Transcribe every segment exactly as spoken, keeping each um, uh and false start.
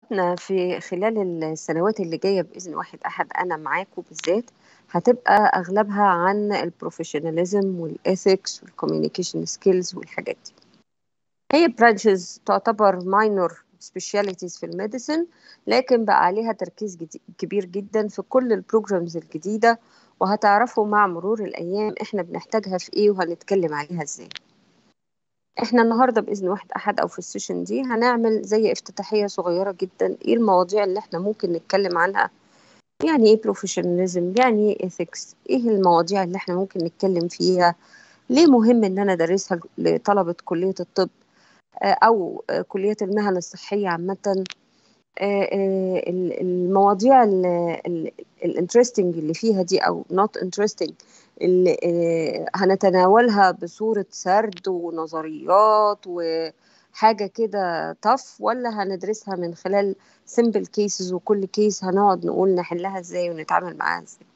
احنا في خلال السنوات اللي جاية بإذن واحد أحد أنا معاكم بالذات هتبقى أغلبها عن البروفيشناليزم والإثكس والكوميونيكيشن سكيلز والحاجات دي. هي برانشز تعتبر ماينور سبيشاليتيز في الميديسن، لكن بقى عليها تركيز جدي- كبير جدا في كل البروجرامز الجديدة، وهتعرفوا مع مرور الأيام احنا بنحتاجها في ايه وهنتكلم عليها ازاي. احنا النهارده باذن واحد احد او في السيشن دي هنعمل زي افتتاحيه صغيره جدا، ايه المواضيع اللي احنا ممكن نتكلم عنها، يعني ايه بروفيشناليزم، يعني ايه ايثكس، ايه المواضيع اللي احنا ممكن نتكلم فيها، ليه مهم ان انا ادرسها لطلبه كليه الطب آه، او آه، كليه المهن الصحيه عامه. آه، آه، ال- المواضيع الانترستنج اللي فيها دي او not interesting اللي آه، هنتناولها بصورة سرد ونظريات وحاجة كده طف، ولا هندرسها من خلال simple cases وكل كيس هنقعد نقول نحلها ازاي ونتعامل معاها ازاي.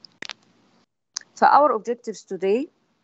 ف our objectives today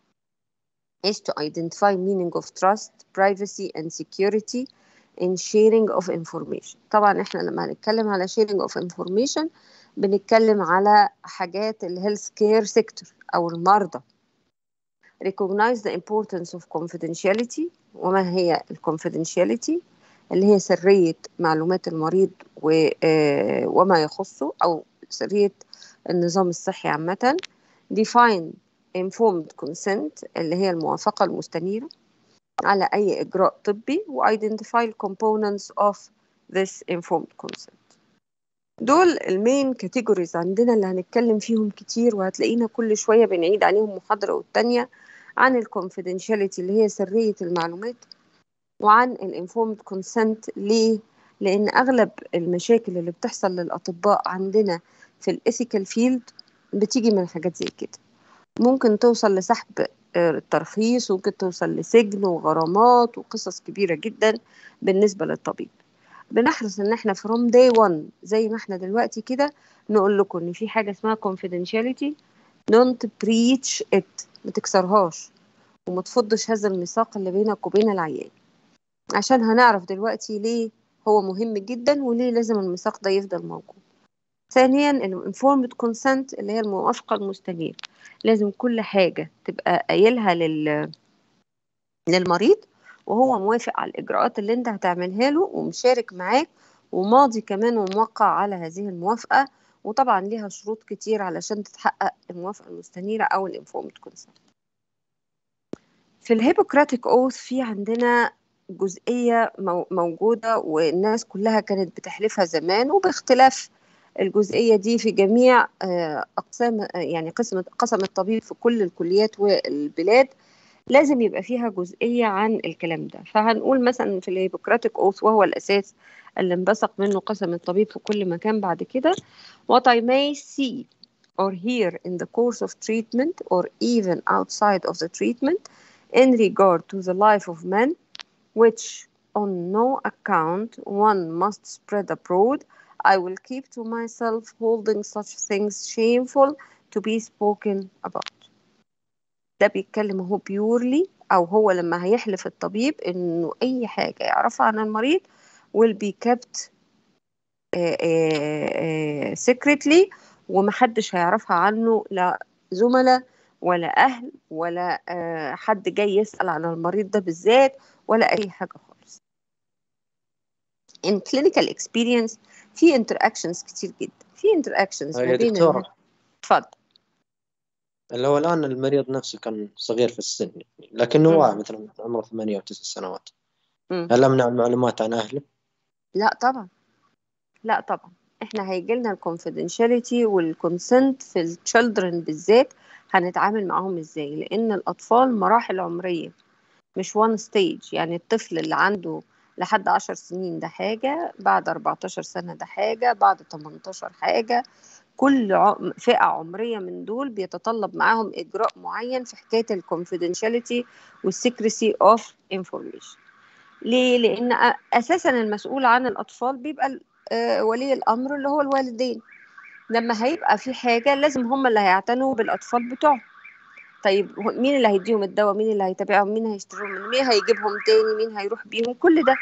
is to identify meaning of trust, privacy and security in sharing of information. طبعا احنا لما هنتكلم على sharing of information بنتكلم على حاجات الهيلث كير سيكتور او المرضى. recognize the importance of confidentiality. وما هي الconfidentiality؟ اللي هي سرية معلومات المريض و- آه، وما يخصه أو سرية النظام الصحي عامة. define informed consent اللي هي الموافقة المستنيرة على أي إجراء طبي، و identify the components of this informed consent. دول المين كاتيجوريز عندنا اللي هنتكلم فيهم كتير، وهتلاقينا كل شوية بنعيد عليهم محاضرة والتانية، عن الكونفيدنشاليتي اللي هي سرية المعلومات، وعن الانفورمد كونسنت. ليه؟ لأن أغلب المشاكل اللي بتحصل للأطباء عندنا في الإثيكال فيلد بتيجي من حاجات زي كده، ممكن توصل لسحب آه، الترخيص، وممكن توصل لسجن وغرامات وقصص كبيرة جدا بالنسبة للطبيب. بنحرص ان احنا from day one زي ما احنا دلوقتي كده نقول لكم ان في حاجة اسمها confidentiality، don't breach it، ما تكسرهاش وما تفضش هذا الميثاق اللي بينك وبين العيان، عشان هنعرف دلوقتي ليه هو مهم جدا وليه لازم الميثاق ده يفضل موجود. ثانيا ال informed consent اللي هي الموافقة المستنيرة، لازم كل حاجة تبقى قايلها لل... للمريض وهو موافق على الإجراءات اللي انت هتعملها له ومشارك معاك وماضي كمان وموقع على هذه الموافقة. وطبعا ليها شروط كتير علشان تتحقق الموافقة المستنيرة أو الانفورمد كونسنت. في الهيبوكراتيك أوث في عندنا جزئية مو- موجودة والناس كلها كانت بتحلفها زمان، وباختلاف الجزئية دي في جميع آه، أقسام آه، يعني قسم قسم الطبيب في كل الكليات والبلاد لازم يبقى فيها جزئية عن الكلام ده. فهنقول مثلا في الهيبوكراتيك أوث وهو الأساس اللي انبثق منه قسم الطبيب في كل مكان بعد كده: What I may see or hear in the course of treatment or even outside of the treatment in regard to the life of man, which on no account one must spread abroad, I will keep to myself, holding such things shameful to be spoken about. ده بيتكلم هو بيورلي او هو لما هيحلف الطبيب انه اي حاجة يعرفها عن المريض will be kept آه، آه، آه، secretly، ومحدش هيعرفها عنه، لا زملاء ولا اهل ولا آه، حد جاي يسأل عن المريض ده بالذات ولا اي حاجة خالص. in clinical experience في interactions كتير جدا، في interactions ما يا بين الم... دكتورة، اتفضل. اللي هو الآن المريض نفسه كان صغير في السن، يعني لكنه مم. واعي، مثلا عمره ثمانية أو تسع سنوات. مم. هل أمنع المعلومات عن أهله؟ لا طبعا، لا طبعا، احنا هيجيلنا الكونفيدنشاليتي والكونسنت في التشيلدرن بالذات، هنتعامل معاهم ازاي؟ لان الاطفال مراحل عمريه مش وان ستيج. يعني الطفل اللي عنده لحد عشر سنين ده حاجة، بعد أربعتاشر سنة ده حاجة، بعد تمنتاشر حاجة. كل ع- فئة عمرية من دول بيتطلب معاهم إجراء معين في حكاية الكونفيدنشاليتي والسكريسي اوف انفورميشن. ليه؟ لأن أ- أساسا المسؤول عن الأطفال بيبقى ال- آه، ولي الأمر اللي هو الوالدين. لما هيبقى في حاجة لازم هم اللي هيعتنوا بالأطفال بتوعهم. طيب هو- مين اللي هيديهم الدواء؟ مين اللي هيتابعهم؟ مين هيشتريهم؟ مين هيجيبهم تاني؟ مين هيروح بيهم؟ كل ده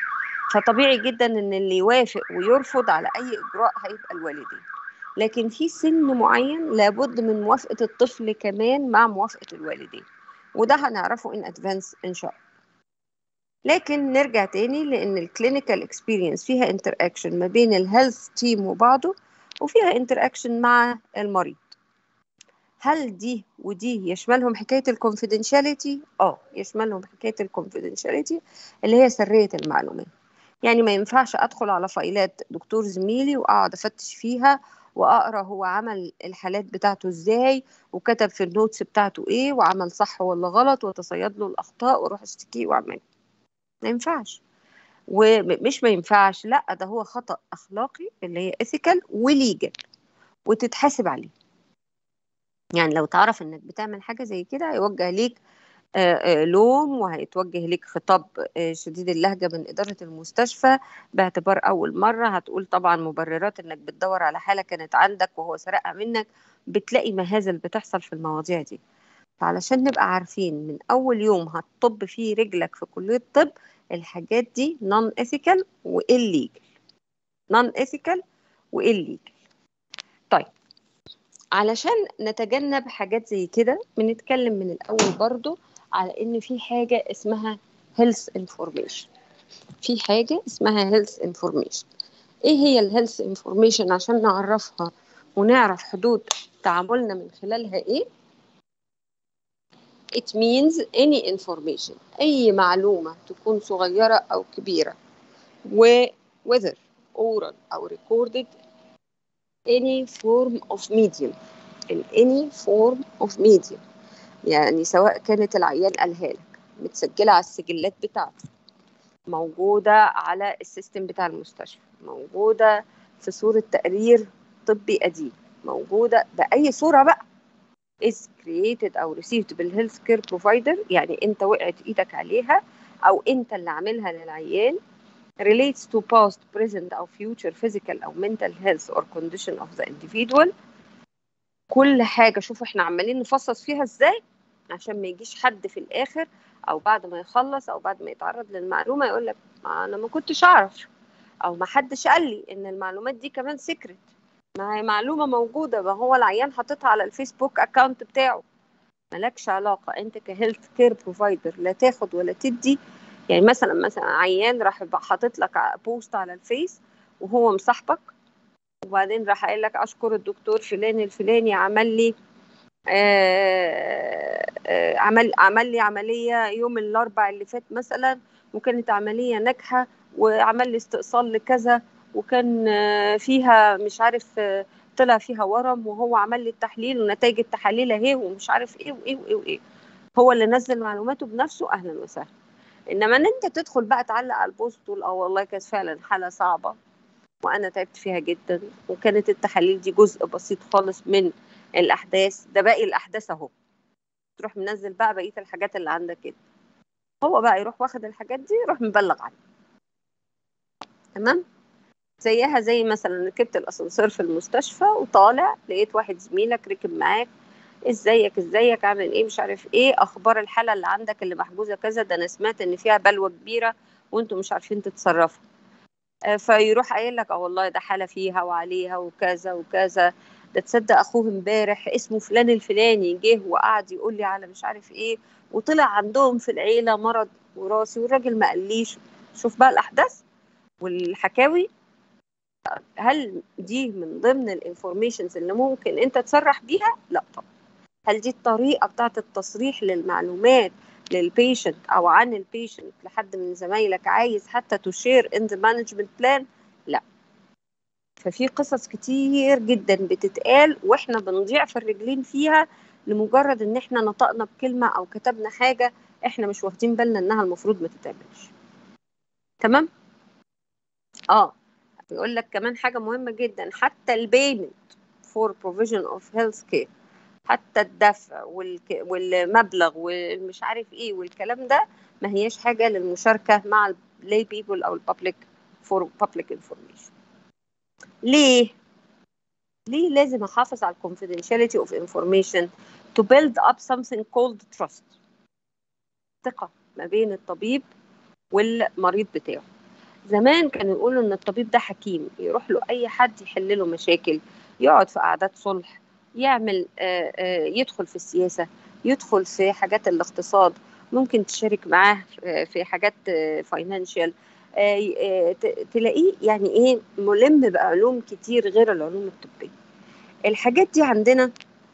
فطبيعي جدا ان اللي يوافق ويرفض على اي اجراء هيبقى الوالدين، لكن في سن معين لابد من موافقة الطفل كمان مع موافقة الوالدين، وده هنعرفه ان ادفانس ان شاء الله. لكن نرجع تاني لان الكلينيكال اكسبيرينس فيها انتر اكشن ما بين الهيلث تيم وبعضه، وفيها انتر اكشن مع المريض. هل دي ودي يشملهم حكاية الكونفيدنشاليتي؟ اه يشملهم حكاية الكونفيدنشاليتي اللي هي سرية المعلومات. يعني ما ينفعش ادخل على فايلات دكتور زميلي واقعد افتش فيها واقرا هو عمل الحالات بتاعته ازاي وكتب في النوتس بتاعته ايه وعمل صح ولا غلط وتصيد له الاخطاء واروح اشتكيه واعمل. ما ينفعش. ومش ما ينفعش، لا ده هو خطأ اخلاقي اللي هي ethical وليجل وتتحاسب عليه. يعني لو تعرف انك بتعمل حاجة زي كده هيوجه ليك آه، آه، لوم، وهيتوجه ليك خطاب آه، شديد اللهجة من إدارة المستشفى باعتبار أول مرة. هتقول طبعا مبررات إنك بتدور على حالة كانت عندك وهو سرقها منك. بتلاقي مهازل بتحصل في المواضيع دي. فعلشان نبقى عارفين من أول يوم هتطب فيه رجلك في كلية الطب، الحاجات دي non ethical و illegal. non ethical و illegal. طيب علشان نتجنب حاجات زي كده بنتكلم من الأول برضو على إن في حاجة اسمها health information. في حاجة اسمها health information. إيه هي ال health information عشان نعرفها ونعرف حدود تعاملنا من خلالها إيه؟ It means any information، أي معلومة تكون صغيرة أو كبيرة، و whether oral أو recorded any form of medium. in any form of medium، يعني سواء كانت العيان قالها لك متسجلة على السجلات بتاعته، موجودة على السيستم بتاع المستشفى، موجودة في صورة تقرير طبي قديم، موجودة بأي صورة بقى is created أو received بالهيلث كير بروفايدر، يعني أنت وقعت إيدك عليها أو أنت اللي عاملها للعيان، relates to past, present أو future physical أو mental health or condition of the individual. كل حاجة شوف احنا عمالين نفصص فيها ازاي عشان ما يجيش حد في الآخر أو بعد ما يخلص أو بعد ما يتعرض للمعلومة يقول لك ما أنا ما كنتش أعرف أو ما حدش قال لي إن المعلومات دي كمان سيكريت. ما هي معلومة موجودة، ما هو العيان حاططها على الفيسبوك أكاونت بتاعه. مالكش علاقة أنت كهيلث كير بروفايدر لا تاخد ولا تدي. يعني مثلا مثلا عيان راح حاطط لك بوست على الفيس وهو مصاحبك، وبعدين راح قايل لك أشكر الدكتور فلان الفلاني عمل لي آه آه عمل عمل لي عملية يوم الأربع اللي فات مثلا، وكانت عملية ناجحة وعمل لي استئصال لكذا وكان آه فيها مش عارف آه طلع فيها ورم وهو عمل لي التحليل ونتائج التحاليل اهي ومش عارف ايه وايه وايه وايه. هو اللي نزل معلوماته بنفسه، اهلا وسهلا. انما ان انت تدخل بقى تعلق على البوست تقول اه والله كانت فعلا حالة صعبة وانا تعبت فيها جدا وكانت التحاليل دي جزء بسيط خالص من الاحداث، ده باقي الاحداث اهو، تروح منزل بقى بقيه الحاجات اللي عندك كده، هو بقى يروح واخد الحاجات دي يروح مبلغ عنها. تمام. زيها زي مثلا ركبت الاسانسير في المستشفى وطالع لقيت واحد زميلك ركب معاك، ازيك ازيك عامل ايه مش عارف ايه اخبار الحاله اللي عندك اللي محجوزه كذا، ده انا سمعت ان فيها بلوه كبيره وانتم مش عارفين تتصرفوا. فيروح قايل لك اه والله ده حاله فيها وعليها وكذا وكذا، ده تصدق اخوه امبارح اسمه فلان الفلاني جه وقعد يقول لي على مش عارف ايه وطلع عندهم في العيله مرض وراثي والراجل ما قاليش. شوف بقى الاحداث والحكاوي. هل دي من ضمن الانفورميشنز اللي ممكن انت تصرح بيها؟ لا طبعا. هل دي الطريقه بتاعت التصريح للمعلومات للبيشنت او عن البيشنت لحد من زمايلك عايز حتى تشير ان ذا مانجمنت بلان؟ لا. ففي قصص كتير جدا بتتقال واحنا بنضيع في الرجلين فيها لمجرد ان احنا نطقنا بكلمة او كتبنا حاجة احنا مش واخدين بالنا انها المفروض ما تتعملش. تمام. اه بيقول لك كمان حاجة مهمة جدا، حتى البيمنت for provision of health care، حتى الدفع والك... والمبلغ والمش عارف ايه والكلام ده ما هياش حاجة للمشاركة مع lay people او البابليك for public information. ليه؟ ليه لازم احافظ على confidentiality of information to build up something called trust، ثقة ما بين الطبيب والمريض بتاعه. زمان كانوا يقولوا ان الطبيب ده حكيم، يروح له اي حد يحل له مشاكل، يقعد في قعدات صلح، يعمل آه، آه، يدخل في السياسة، يدخل في حاجات الاقتصاد، ممكن تشارك معاه في في حاجات فاينانشال، تلاقيه يعني ايه ملم بعلوم كتير غير العلوم الطبية. الحاجات دي عندنا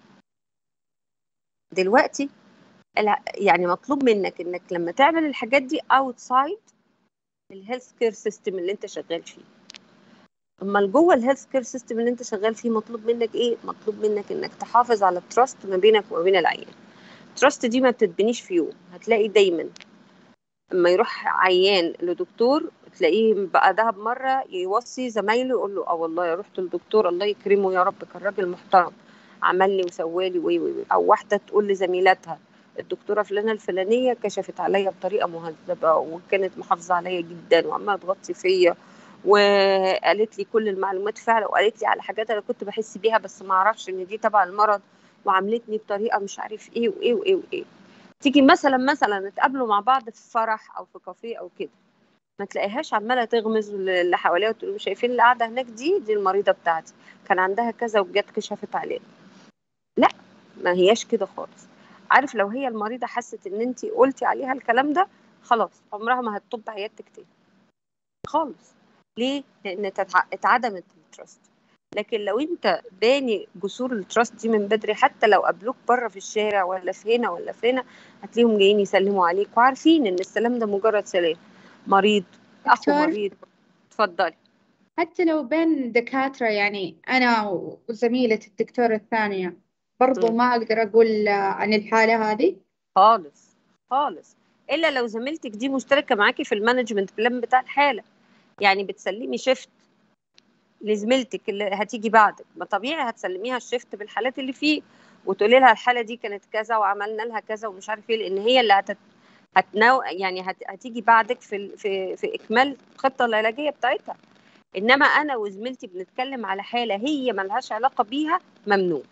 دلوقتي الع- يعني مطلوب منك انك لما تعمل الحاجات دي اوتسايد الهيلث كير سيستم اللي انت شغال فيه. اما جوه الهيلث كير سيستم اللي انت شغال فيه مطلوب منك ايه؟ مطلوب منك انك تحافظ على التراست ما بينك وما بين العيان. التراست دي ما بتتبنيش في يوم. هتلاقي دايما اما يروح عيان لدكتور تلاقيه بقى دهب مره يوصي زمايله يقول له اه والله يا رحت للدكتور الله يكرمه يا رب كان راجل محترم عمل لي وسوى لي وي وي وي. او واحده تقول لزميلاتها الدكتوره فلانه الفلانيه كشفت عليا بطريقه مهذبه وكانت محافظه عليا جدا وعماله تغطي فيا وقالت لي كل المعلومات فعلا وقالت لي على حاجات انا كنت بحس بيها بس ما اعرفش ان دي تبع المرض وعاملتني بطريقه مش عارف ايه وايه وايه وايه. تيجي مثلا مثلا نتقابلوا مع بعض في فرح او في كافيه او كده ما تلاقيهاش عماله تغمز اللي حواليها وتقول له شايفين اللي قاعده هناك دي دي المريضه بتاعتي كان عندها كذا وجت كشفت علينا. لا، ما هياش كده خالص. عارف لو هي المريضه حست ان انت قلتي عليها الكلام ده خلاص عمرها ما هتطب عيادتك تاني خالص. ليه؟ لان تتع- اتعدمت التراست. لكن لو انت باني جسور التراست دي من بدري حتى لو قابلوك بره في الشارع ولا في هنا ولا في هنا هتلاقيهم جايين يسلموا عليك وعارفين ان السلام ده مجرد سلام. مريض اخو دكتور، مريض. اتفضلي. حتى لو بين دكاترة، يعني أنا وزميلة الدكتورة الثانية برضو مم. ما أقدر أقول عن الحالة هذه. خالص خالص. الا لو زميلتك دي مشتركه معاكي في المانجمنت بلان بتاع الحاله، يعني بتسلمي شيفت لزميلتك اللي هتيجي بعدك ما طبيعي هتسلميها الشيفت بالحالات اللي فيه وتقولي لها الحاله دي كانت كذا وعملنا لها كذا ومش عارف ايه لان هي اللي هتت... هتنو... يعني هت... هتيجي بعدك في ال... في في اكمال الخطه العلاجيه بتاعتها. انما انا وزميلتي بنتكلم على حاله هي ملهاش علاقه بيها ممنوع.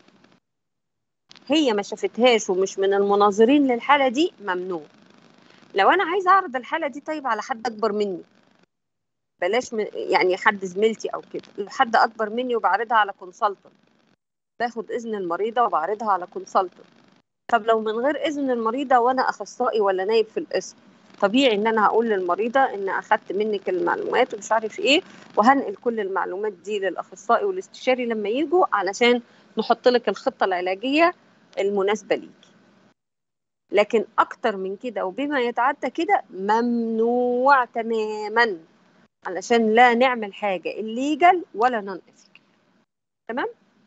هي ما شافتهاش ومش من المناظرين للحاله دي ممنوع. لو انا عايزه اعرض الحاله دي طيب على حد اكبر مني بلاش من يعني حد زميلتي او كده، لو حد اكبر مني وبعرضها على كونسلتنت باخد اذن المريضه وبعرضها على كونسلتنت. طب لو من غير اذن المريضه وانا اخصائي ولا نايب في القسم طبيعي ان انا هقول للمريضه ان اخدت منك المعلومات ومش عارف ايه وهنقل كل المعلومات دي للاخصائي والاستشاري لما يجوا علشان نحط لك الخطه العلاجيه المناسبه ليكي. لكن اكتر من كده وبما يتعدى كده ممنوع تماما علشان لا نعمل حاجه الليجل ولا نون اثيكال. تمام.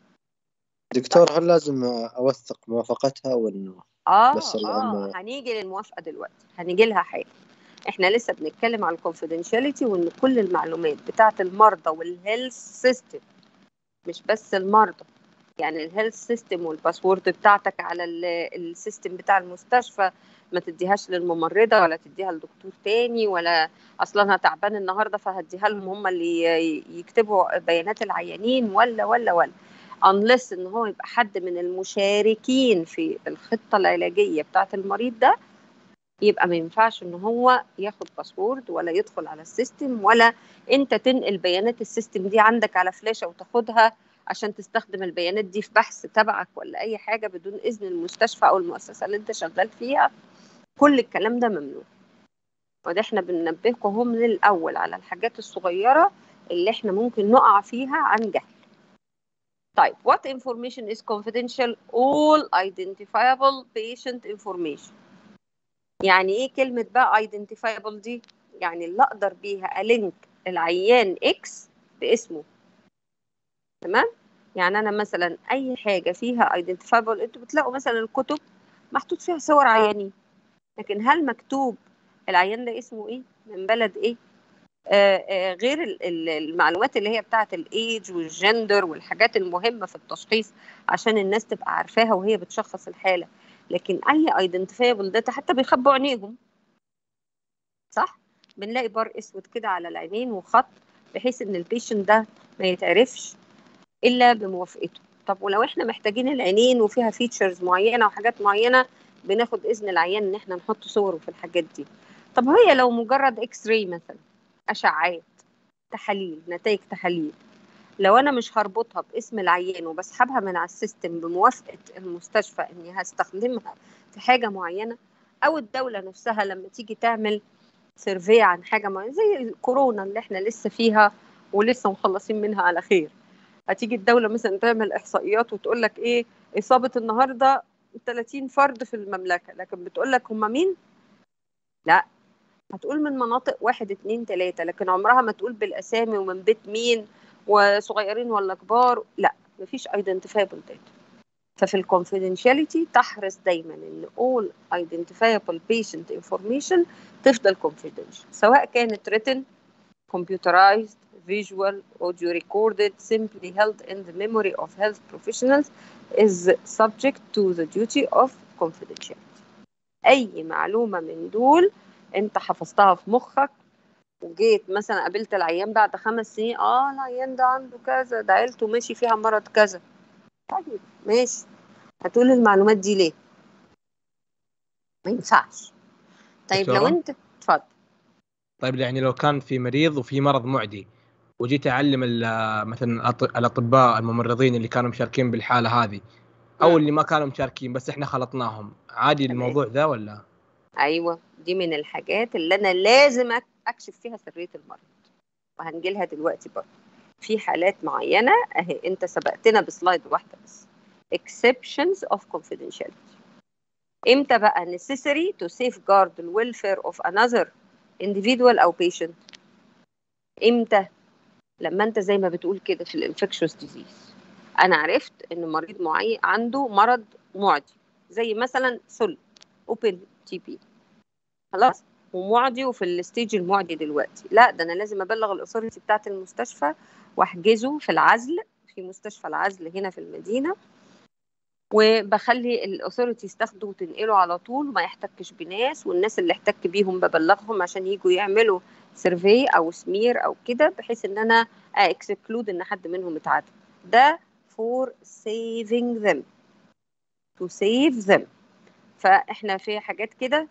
دكتور هل لازم أوثق موافقتها وإنه بس اه اه العلم؟ هنيجي للموافقه دلوقتي هنيجي لها حاجه. احنا لسه بنتكلم على الكونفيدنشاليتي وان كل المعلومات بتاعه المرضى والهيلث سيستم مش بس المرضى. يعني الهيلث سيستم والباسورد بتاعتك على السيستم بتاع المستشفى ما تديهاش للممرضه ولا تديها لدكتور تاني ولا اصلا انا تعبان النهارده فهديها لهم هم اللي يكتبوا بيانات العيانين ولا ولا ولا unless ان هو يبقى حد من المشاركين في الخطه العلاجيه بتاعه المريض ده يبقى ما ينفعش ان هو ياخد باسورد ولا يدخل على السيستم ولا انت تنقل بيانات السيستم دي عندك على فلاشة وتاخدها عشان تستخدم البيانات دي في بحث تبعك ولا اي حاجة بدون اذن المستشفى او المؤسسة اللي انت شغال فيها. كل الكلام ده ممنوع. وده احنا بننبهكم هم من الاول على الحاجات الصغيرة اللي احنا ممكن نقع فيها عن جهل. طيب what information is confidential? all identifiable patient information. يعني ايه كلمة بقى identifiable دي؟ يعني اللي اقدر بيها الينك العيان اكس باسمه. تمام؟ يعني انا مثلا اي حاجة فيها identifiable انتوا بتلاقوا مثلا الكتب محطوط فيها صور عيانين لكن هل مكتوب العيان ده اسمه ايه؟ من بلد ايه؟ آه آه غير ال- ال- المعلومات اللي هي بتاعت الايج والجندر والحاجات المهمة في التشخيص عشان الناس تبقى عارفاها وهي بتشخص الحالة. لكن اي identifiable داتا حتى بيخبوا عينيهم صح؟ بنلاقي بار اسود كده على العينين وخط بحيث ان البيشنت ده ما يتعرفش الا بموافقته. طب ولو احنا محتاجين العينين وفيها فيتشرز معينه وحاجات معينه بناخد اذن العيان ان احنا نحط صوره في الحاجات دي. طب هي لو مجرد اكس راي مثلا اشعاعات، تحاليل، نتائج تحاليل، لو انا مش هربطها باسم العيان وبسحبها من على السيستم بموافقه المستشفى اني هستخدمها في حاجه معينه، او الدوله نفسها لما تيجي تعمل سيرفي عن حاجه معينه زي الكورونا اللي احنا لسه فيها ولسه مخلصين منها على خير، هتيجي الدوله مثلا تعمل احصائيات وتقول لك ايه اصابه النهارده ثلاثين فرد في المملكه، لكن بتقول لك هم مين؟ لا، هتقول من مناطق واحد اتنين تلاتة، لكن عمرها ما تقول بالاسامي ومن بيت مين وصغيرين ولا كبار، لا، مفيش identifiable data. ففي الكونفيدنشاليتي تحرص دايما ان all identifiable patient information تفضل confidential، سواء كانت written, computerized, visual, audio recorded, simply held in the memory of health professionals is subject to the duty of confidentiality. اي معلومة من دول انت حفظتها في مخك وجيت مثلا قابلت العيان بعد خمس سنين، اه العيان ده عنده كذا، ده عيلته ماشي فيها مرض كذا، طيب ماشي، هتقول المعلومات دي ليه؟ ما ينفعش. طيب لو دكتورة؟ انت اتفضل. طيب يعني لو كان في مريض وفي مرض معدي وجيت اعلم ال- مثلا الأط- الاطباء الممرضين اللي كانوا مشاركين بالحالة هذه او مم. اللي ما كانوا مشاركين بس احنا خلطناهم، عادي تمام، الموضوع ذا ولا؟ ايوه، دي من الحاجات اللي انا لازم أك- اكشف فيها سرية المرض، وهنجيلها دلوقتي برضه. في حالات معينة اهي انت سبقتنا بسلايد واحدة بس، exceptions of confidentiality. امتى بقى necessary to safeguard the welfare of another individual او patient؟ امتى؟ لما انت زي ما بتقول كده في الانفكشوس ديزيز، انا عرفت ان مريض معين عنده مرض معدي زي مثلا سل اوبن تي بي، خلاص، ومعدي وفي الستيج المعدي دلوقتي، لا ده انا لازم ابلغ الاثوريتي بتاعه المستشفى واحجزه في العزل في مستشفى العزل هنا في المدينه، وبخلي الاثوريتيز تاخده وتنقله على طول وما يحتكش بناس، والناس اللي احتك بيهم ببلغهم عشان يجوا يعملوا سيرفي او سمير او كده، بحيث ان انا اكسكلود ان حد منهم اتعدى. ده for saving them to save them. فاحنا في حاجات كده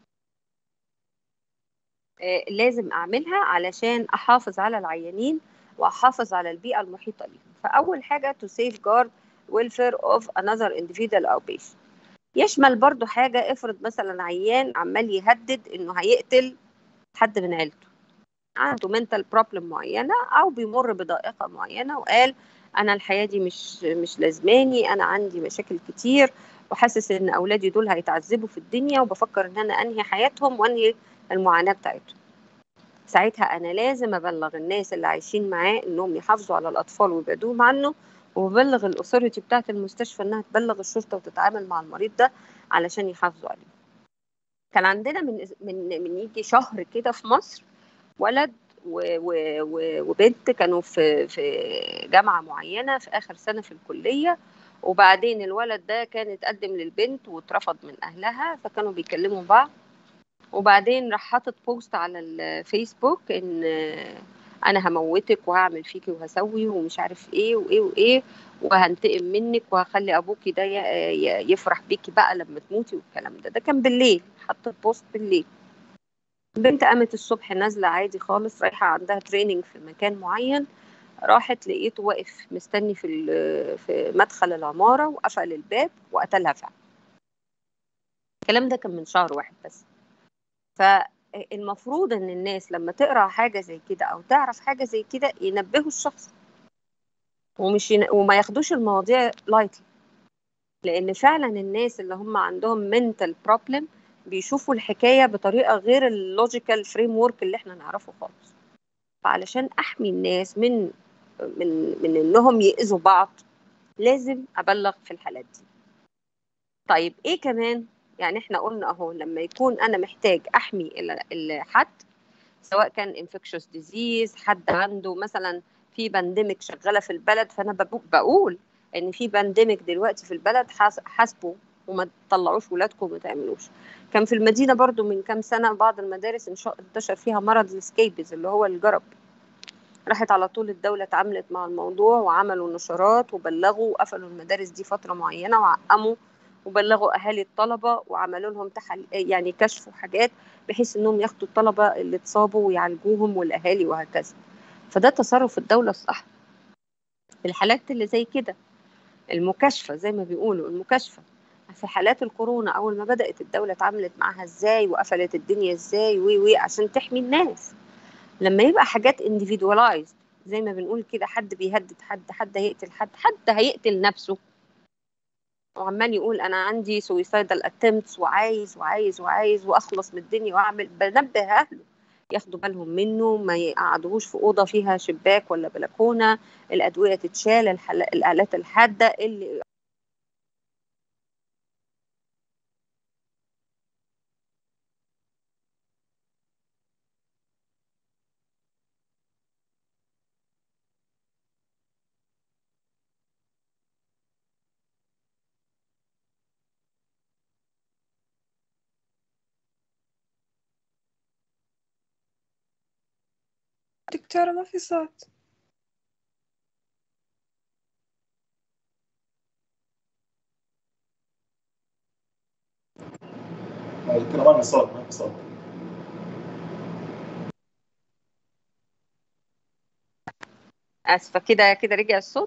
آه، لازم اعملها علشان احافظ على العيانين واحافظ على البيئه المحيطه ليهم. فاول حاجه to safeguard welfare of another individual او patient، يشمل برضو حاجة، افرض مثلا عيان عمال يهدد انه هيقتل حد من عيلته، عنده mental problem معينة او بيمر بضائقة معينة وقال انا الحياة دي مش مش لازماني، انا عندي مشاكل كتير وحاسس ان اولادي دول هيتعذبوا في الدنيا وبفكر ان انا انهي حياتهم وانهي المعاناة بتاعتهم. ساعتها انا لازم ابلغ الناس اللي عايشين معاه انهم يحافظوا على الاطفال ويبعدوهم عنه، وببلغ الاثوريتي بتاعه المستشفى انها تبلغ الشرطه وتتعامل مع المريض ده علشان يحافظوا عليه. كان عندنا من من من يجي شهر كده في مصر ولد و و و وبنت كانوا في في جامعه معينه في اخر سنه في الكليه، وبعدين الولد ده كان اتقدم للبنت واترفض من اهلها، فكانوا بيكلموا بعض، وبعدين راح حاطط بوست على الفيسبوك ان انا هموتك وهعمل فيكي وهسوي ومش عارف ايه وايه وايه وهنتقم منك وهخلي ابوكي ده يفرح بيكي بقى لما تموتي والكلام ده. ده كان بالليل، حط البوست بالليل. البنت قامت الصبح نازله عادي خالص رايحه عندها تريننج في مكان معين، راحت لقيته واقف مستني في في مدخل العماره وقفل الباب وقتلها فعلا. الكلام ده كان من شهر واحد بس. فالمفروض ان الناس لما تقرا حاجه زي كده او تعرف حاجه زي كده ينبهوا الشخص ومش ين... وما ياخدوش المواضيع لايتلي، لان فعلا الناس اللي هم عندهم mental problem بيشوفوا الحكايه بطريقه غير اللوجيكال فريم ورك اللي احنا نعرفه خالص. فعلشان احمي الناس من من من انهم يأذوا بعض لازم ابلغ في الحالات دي. طيب ايه كمان؟ يعني احنا قلنا اهو لما يكون انا محتاج احمي الحد، سواء كان infectious disease، حد عنده مثلا في بانديميك شغاله في البلد، فانا بقول ان في بانديميك دلوقتي في البلد حاسبوا وما تطلعوش ولادكم وما تعملوش. كان في المدينه برضو من كام سنه بعض المدارس انتشر فيها مرض السكيبز اللي هو الجرب، راحت على طول الدوله اتعاملت مع الموضوع وعملوا نشرات وبلغوا وقفلوا المدارس دي فتره معينه وعقموا وبلغوا اهالي الطلبه وعملوا لهم تحل يعني كشف وحاجات بحيث انهم ياخدوا الطلبه اللي اتصابوا ويعالجوهم والاهالي وهكذا. فده تصرف الدوله الصح في الحالات اللي زي كده، المكاشفه زي ما بيقولوا المكاشفه. في حالات الكورونا اول ما بدات الدوله اتعاملت معاها ازاي وقفلت الدنيا ازاي وي وي عشان تحمي الناس. لما يبقى حاجات individualized زي ما بنقول كده، حد بيهدد حد، حد هيقتل حد، حد هيقتل نفسه وعمال يقول انا عندي suicidal attempts وعايز وعايز وعايز واخلص من الدنيا واعمل، بنبه اهله ياخدوا بالهم منه، ما يقعدوش في اوضه فيها شباك ولا بلكونه، الادويه تتشال، الحل... الالات الحاده اللي دكتورة ما في صوت. دكتورة ما في صوت ما في صوت. اسفه. كده كده رجع الصوت.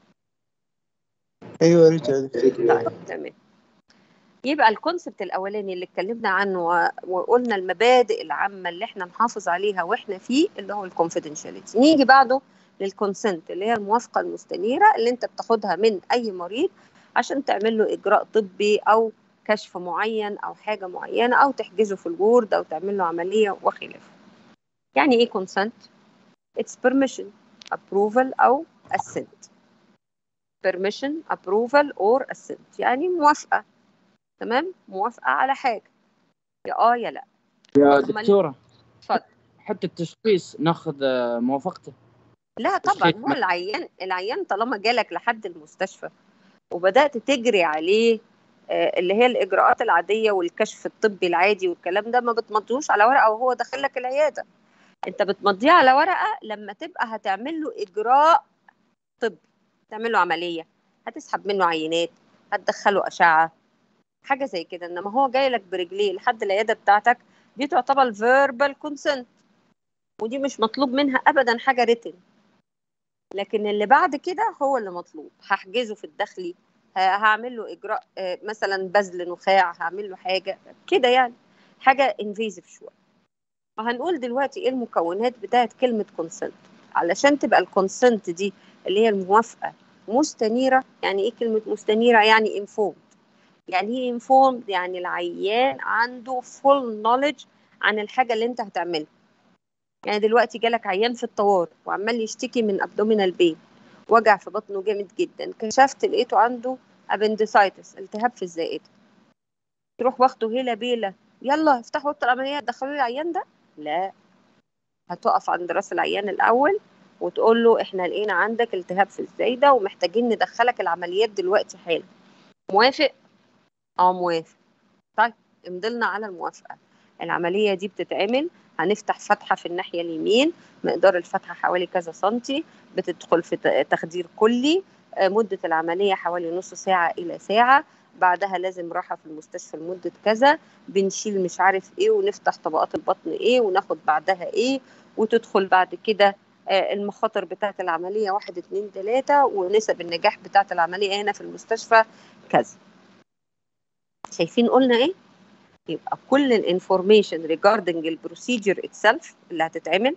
أيوة رجع. طيب تمام. يبقى الكونسبت الاولاني اللي اتكلمنا عنه وقلنا المبادئ العامه اللي احنا نحافظ عليها واحنا فيه اللي هو الكونفيدنشاليتي. نيجي بعده للكونسنت اللي هي الموافقه المستنيره اللي انت بتاخدها من اي مريض عشان تعمل له اجراء طبي او كشف معين او حاجه معينه او تحجزه في الوورد او تعمل له عمليه وخلافه. يعني ايه كونسنت؟ اتس permission approval او assent. permission approval or assent يعني موافقه. تمام، موافقه على حاجه، يا اه يا لا. يا أمال- دكتورة اتفضل. حتى التشخيص ناخذ آه، موافقته؟ لا طبعا، تشخيص هو العيان العيان طالما جالك لحد المستشفى وبدأت تجري عليه آه، اللي هي الإجراءات العادية والكشف الطبي العادي والكلام ده، ما بتمضيهوش على ورقة وهو داخل لك العيادة. انت بتمضيه على ورقة لما تبقى هتعمل له إجراء طبي، تعمل له عملية، هتسحب منه عينات، هتدخله أشعة، حاجة زي كده. انما هو جاي لك برجليه لحد العيادة بتاعتك، دي تعتبر verbal consent، ودي مش مطلوب منها أبدا حاجة written. لكن اللي بعد كده هو اللي مطلوب. هحجزه في الداخلي، ه- هعمل له اجراء آه، مثلا بذل نخاع، هعمل له حاجه كده يعني، حاجه انفيزيف شويه. وهنقول دلوقتي ايه المكونات بتاعت كلمه كونسنت علشان تبقى الكونسنت دي اللي هي الموافقه مستنيره. يعني ايه كلمه مستنيره؟ يعني انفورمد. يعني ايه انفورمد؟ يعني العيان عنده فول نوليدج عن الحاجه اللي انت هتعملها. يعني دلوقتي جالك عيان في الطوارئ وعمال يشتكي من ابدومينال بين، وجع في بطنه جامد جدا، كشفت لقيته عنده ابندسايتس، التهاب في الزائده، تروح واخده هيلا بيلا يلا افتحوا اوضه العمليات دخلوا لي العيان ده؟ لا، هتقف عند راس العيان الاول وتقول له احنا لقينا عندك التهاب في الزايده ومحتاجين ندخلك العمليات دلوقتي حالا. موافق؟ اه موافق. طيب امضلنا على الموافقه. العمليه دي بتتعمل، هنفتح فتحه في الناحيه اليمين، مقدار الفتحه حوالي كذا سنتي، بتدخل في تخدير كلي، مده العمليه حوالي نص ساعه الى ساعه، بعدها لازم راحه في المستشفى لمده كذا، بنشيل مش عارف ايه ونفتح طبقات البطن ايه وناخد بعدها ايه، وتدخل بعد كده المخاطر بتاعه العمليه واحد اتنين تلاته، ونسب النجاح بتاعه العمليه هنا في المستشفى كذا. شايفين قلنا ايه؟ يبقى كل الانفورميشن ريجاردنج البروسيجر اتسلف اللي هتتعمل،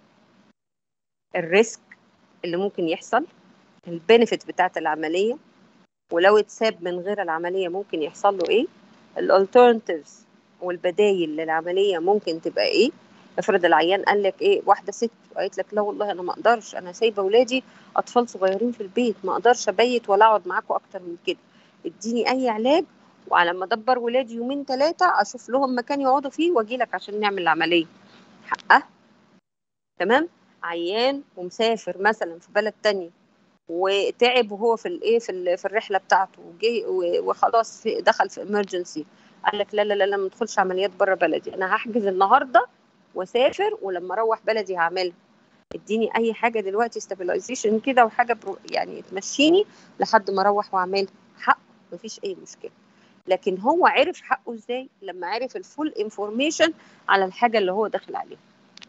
الريسك اللي ممكن يحصل، البينيفيت بتاعت العمليه، ولو اتساب من غير العمليه ممكن يحصل له ايه، الالترناتيفز والبدايل للعمليه ممكن تبقى ايه. افرض العيان قال لك ايه، واحده ست وقالت لك لا والله انا ما اقدرش، انا سايبه اولادي اطفال صغيرين في البيت، ما اقدرش ابيت ولا اقعد معاكم اكتر من كده، اديني اي علاج وعلى ما ادبر ولادي يومين ثلاثه اشوف لهم مكان يقعدوا فيه واجي لك عشان نعمل العمليه. حقها. تمام. عيان ومسافر مثلا في بلد تانية وتعب وهو في الايه في, في الرحله بتاعته وجي وخلاص في دخل في امرجنسي، قال لك لا لا لا ما ادخلش عمليات بره بلدي، انا هحجز النهارده واسافر ولما اروح بلدي هعملها، اديني اي حاجه دلوقتي ستابلايزيشن كده وحاجه يعني تمشيني لحد ما اروح واعملها. حق، مفيش اي مشكله. لكن هو عرف حقه ازاي؟ لما عرف الفول انفورميشن على الحاجه اللي هو داخل عليها.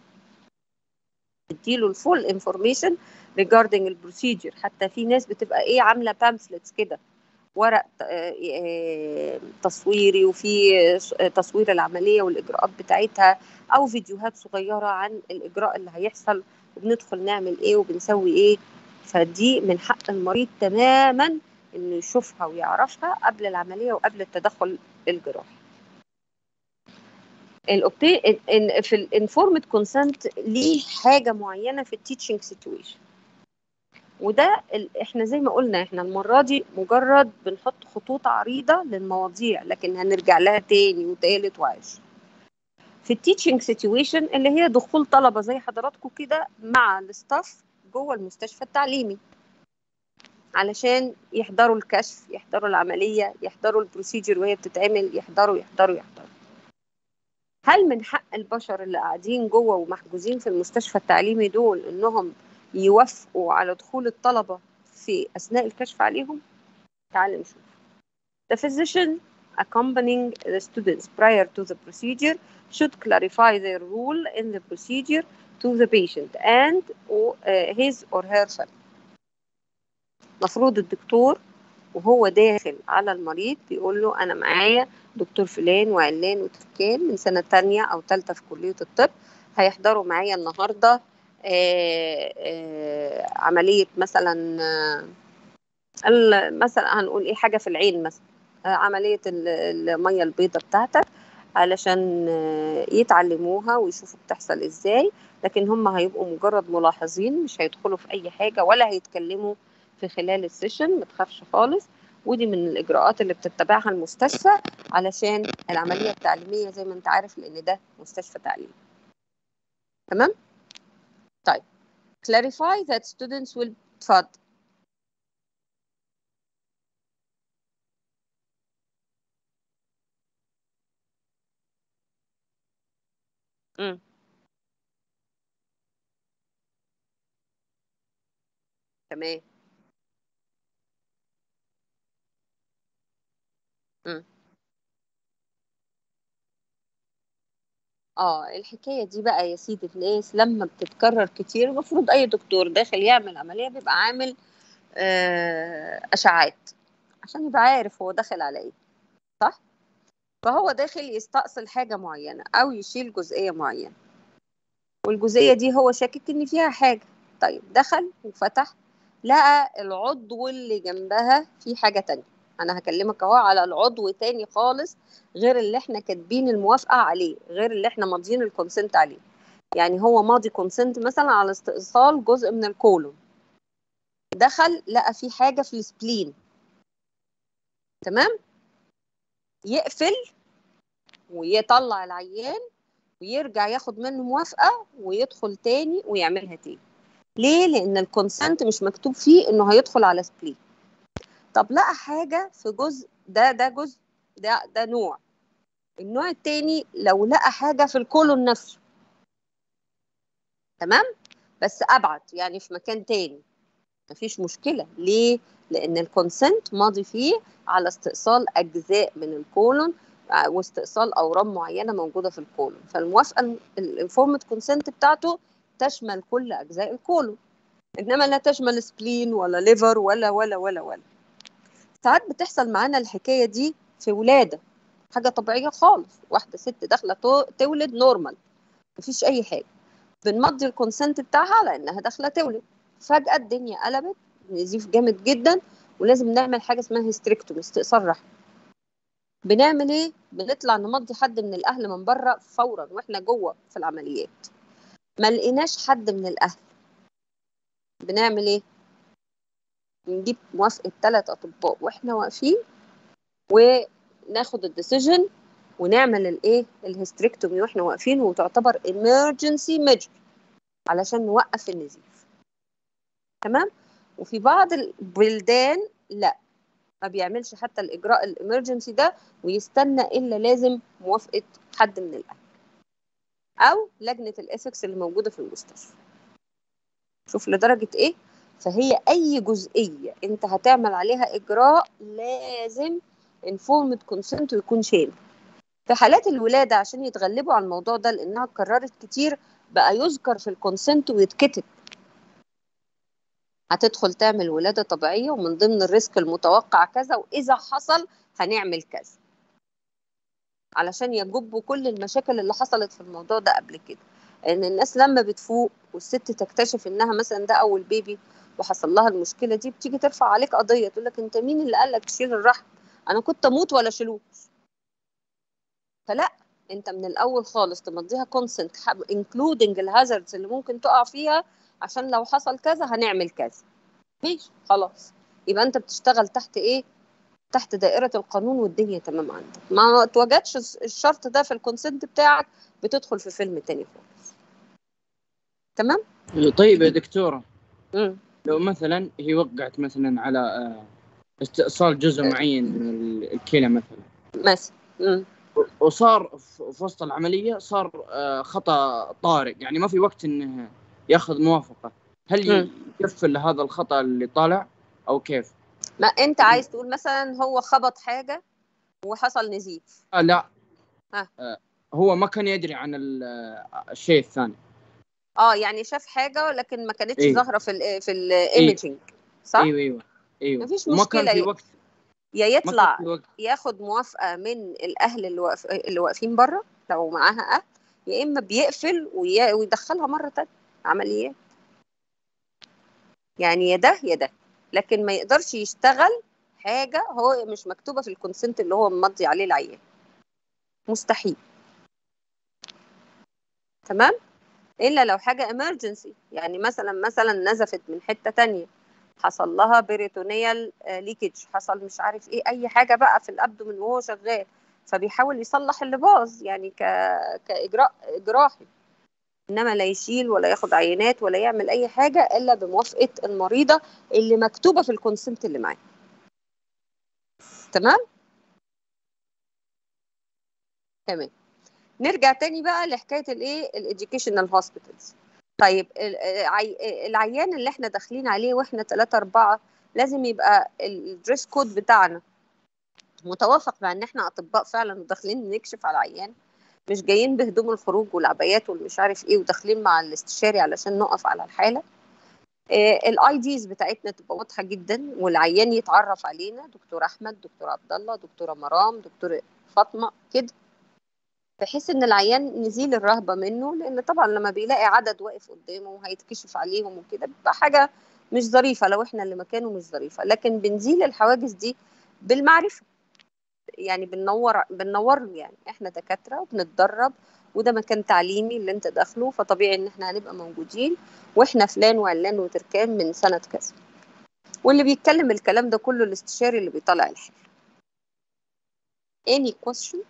اديله الفول انفورميشن regarding البروسيجر. حتى في ناس بتبقى ايه عامله بامفلتس كده، ورق تصويري، وفي تصوير العمليه والاجراءات بتاعتها، او فيديوهات صغيره عن الاجراء اللي هيحصل وبندخل نعمل ايه وبنسوي ايه. فدي من حق المريض تماما انه يشوفها ويعرفها قبل العمليه وقبل التدخل الجراحي. الاوبتي في الانفورمد كونسنت ليه حاجه معينه في التيتشنج سيتويشن، وده احنا زي ما قلنا احنا المره دي مجرد بنحط خطوط عريضه للمواضيع، لكن هنرجع لها تاني وتالت وعاشر. في التيتشنج سيتويشن اللي هي دخول طلبه زي حضراتكم كده مع الستاف جوه المستشفى التعليمي علشان يحضروا الكشف، يحضروا العمليه، يحضروا البروسيجر وهي بتتعمل، يحضروا يحضروا يحضروا. هل من حق البشر اللي قاعدين جوه ومحجوزين في المستشفى التعليمي دول انهم يوافقوا على دخول الطلبة في أثناء الكشف عليهم؟ تعالوا نشوف. The physician accompanying the students prior to the procedure should clarify their role in the procedure to the patient and uh, his or her family. مفروض الدكتور وهو داخل على المريض بيقول له أنا معايا دكتور فلان وعلان وتفكان من سنة تانية أو تالتة في كلية الطب، هيحضروا معايا النهاردة آآ آآ عملية مثلا آآ مثلا هنقول ايه حاجة في العين مثلا، عملية المية البيضاء بتاعتك علشان يتعلموها ويشوفوا بتحصل ازاي، لكن هم هيبقوا مجرد ملاحظين، مش هيدخلوا في اي حاجة ولا هيتكلموا في خلال السيشن، ما تخافش خالص. ودي من الإجراءات اللي بتتبعها المستشفى علشان العملية التعليمية زي ما انت عارف، لأن ده مستشفى تعليمي. تمام؟ طيب clarify that students will اتفضل. امم تمام. امم اه الحكايه دي بقى يا سيدي الناس لما بتتكرر كتير، المفروض اي دكتور داخل يعمل عمليه بيبقى عامل آه اشعاعات عشان يبقى عارف هو داخل على ايه، صح؟ فهو داخل يستأصل حاجه معينه او يشيل جزئيه معينه، والجزئيه دي هو شاكك ان فيها حاجه. طيب دخل وفتح لقى العضو اللي جنبها في حاجه تانية. انا هكلمك اهو على العضو تاني خالص غير اللي احنا كاتبين الموافقه عليه، غير اللي احنا ماضيين الكونسنت عليه. يعني هو ماضي كونسنت مثلا على استئصال جزء من الكولون، دخل لقى في حاجه في السبلين، تمام؟ يقفل ويطلع العيان ويرجع ياخد منه موافقه ويدخل تاني ويعملها تاني. ليه؟ لان الكونسنت مش مكتوب فيه انه هيدخل على سبلين. طب لقى حاجه في جزء ده ده جزء ده ده نوع. النوع التاني لو لقى حاجه في الكولون نفسه، تمام؟ بس ابعد يعني في مكان تاني، مفيش مشكله. ليه؟ لان الكونسنت ماضي فيه على استئصال اجزاء من الكولون واستئصال اورام معينه موجوده في الكولون، فالموافقه الانفورمد كونسنت بتاعته تشمل كل اجزاء الكولون، انما لا تشمل سبلين ولا ليفر ولا ولا ولا ولا. ساعات بتحصل معانا الحكايه دي في ولاده، حاجه طبيعيه خالص، واحده ست داخله تولد نورمال مفيش اي حاجه، بنمضي الكونسنت بتاعها لانها داخله تولد، فجاه الدنيا قلبت، نزيف جامد جدا ولازم نعمل حاجه اسمها هيستريكتومي، استئصال رحم. بنعمل ايه؟ بنطلع نمضي حد من الاهل من بره فورا واحنا جوه في العمليات. ما لقيناش حد من الاهل، بنعمل ايه؟ نجيب موافقه ثلاث اطباء واحنا واقفين وناخد الديسيجن ونعمل الايه الهيستريكتومي واحنا واقفين، وتعتبر emergency measure علشان نوقف النزيف. تمام؟ وفي بعض البلدان لا، ما بيعملش حتى الاجراء الامرجنسي ده ويستنى الا لازم موافقه حد من الاهل او لجنه الاثكس اللي موجوده في المستشفى. شوف لدرجه ايه. فهي اي جزئيه انت هتعمل عليها اجراء لازم informed consent ويكون شامل. في حالات الولادة عشان يتغلبوا على الموضوع ده لأنها اتكررت كتير بقى يذكر في الكونسنت ويتكتب هتدخل تعمل ولادة طبيعية ومن ضمن الريسك المتوقع كذا وإذا حصل هنعمل كذا، علشان يجبوا كل المشاكل اللي حصلت في الموضوع ده قبل كده. ان الناس لما بتفوق والست تكتشف انها مثلا ده اول بيبي وحصل لها المشكله دي، بتيجي ترفع عليك قضيه تقول لك انت مين اللي قال لك تشيل الرحم؟ انا كنت اموت ولا شيلوه. فلا، انت من الاول خالص تمضيها كونسنت انكلودنج الهازاردز اللي ممكن تقع فيها، عشان لو حصل كذا هنعمل كذا. ماشي خلاص، يبقى انت بتشتغل تحت ايه؟ تحت دائرة القانون والدنيا تمام عندك. ما توجدش الشرط ده في الكونسنت بتاعك، بتدخل في فيلم تاني خالص. تمام؟ طيب يا دكتورة، مم. لو مثلا هي وقعت مثلا على آه، استئصال جزء معين من الكلى مثلا مثلا مم. وصار في وسط العملية صار آه، خطأ طارئ، يعني ما في وقت انه ياخذ موافقة، هل مم. يكفل هذا الخطأ اللي طالع او كيف؟ ما انت عايز تقول مثلا هو خبط حاجة وحصل نزيف. آه لا ها. آه هو ما كان يدري عن ال- آه، الشيء الثاني. اه يعني شاف حاجة لكن ما كانتش ايوه ظاهرة في ال في الايميجينج، صح؟ ايوه ايوه ايوه مفيش وما كان مشكلة، في ي- وقت، يا ما كان يطلع في وقت. ياخد موافقة من الأهل اللي, واقف... اللي واقفين بره لو معاها أهل، يا إما بيقفل وي... ويدخلها مرة تانية عمليات. يعني يا ده يا ده، لكن ما يقدرش يشتغل حاجة هو مش مكتوبة في الكونسنت اللي هو ممضي عليه العيان، مستحيل. تمام؟ إلا لو حاجة emergency، يعني مثلا مثلا نزفت من حتة تانية، حصل لها بريتونيال ليكج، حصل مش عارف ايه، اي حاجه بقى في الابدومن وهو شغال، فبيحاول يصلح اللي باظ يعني ك... كاجراء جراحي. انما لا يشيل ولا ياخد عينات ولا يعمل اي حاجه الا بموافقه المريضه اللي مكتوبه في الكونسنت اللي معاه. تمام؟ تمام. نرجع تاني بقى لحكايه الايه الاديوكيشنال هوسبيتالز. طيب العيان اللي احنا داخلين عليه واحنا ثلاثة أربعة لازم يبقى الدريس كود بتاعنا متوافق مع ان احنا اطباء فعلا وداخلين نكشف على العيان، مش جايين بهدوم الخروج والعبايات والمش عارف ايه وداخلين مع الاستشاري علشان نقف على الحاله. الاي ديز بتاعتنا تبقى واضحه جدا والعيان يتعرف علينا، دكتور احمد، دكتور عبد الله، دكتوره مرام، دكتور فاطمه كده، بحيث ان العيان نزيل الرهبه منه، لان طبعا لما بيلاقي عدد واقف قدامه وهيتكشف عليهم وكده بيبقى حاجه مش ظريفه، لو احنا اللي مكانه مش ظريفه. لكن بنزيل الحواجز دي بالمعرفه، يعني بننور بننور له، يعني احنا دكاتره وبنتدرب وده مكان تعليمي اللي انت داخله، فطبيعي ان احنا هنبقى موجودين واحنا فلان وعلان وتركان من سنه كذا. واللي بيتكلم الكلام ده كله الاستشاري اللي بيطلع الحل. any question؟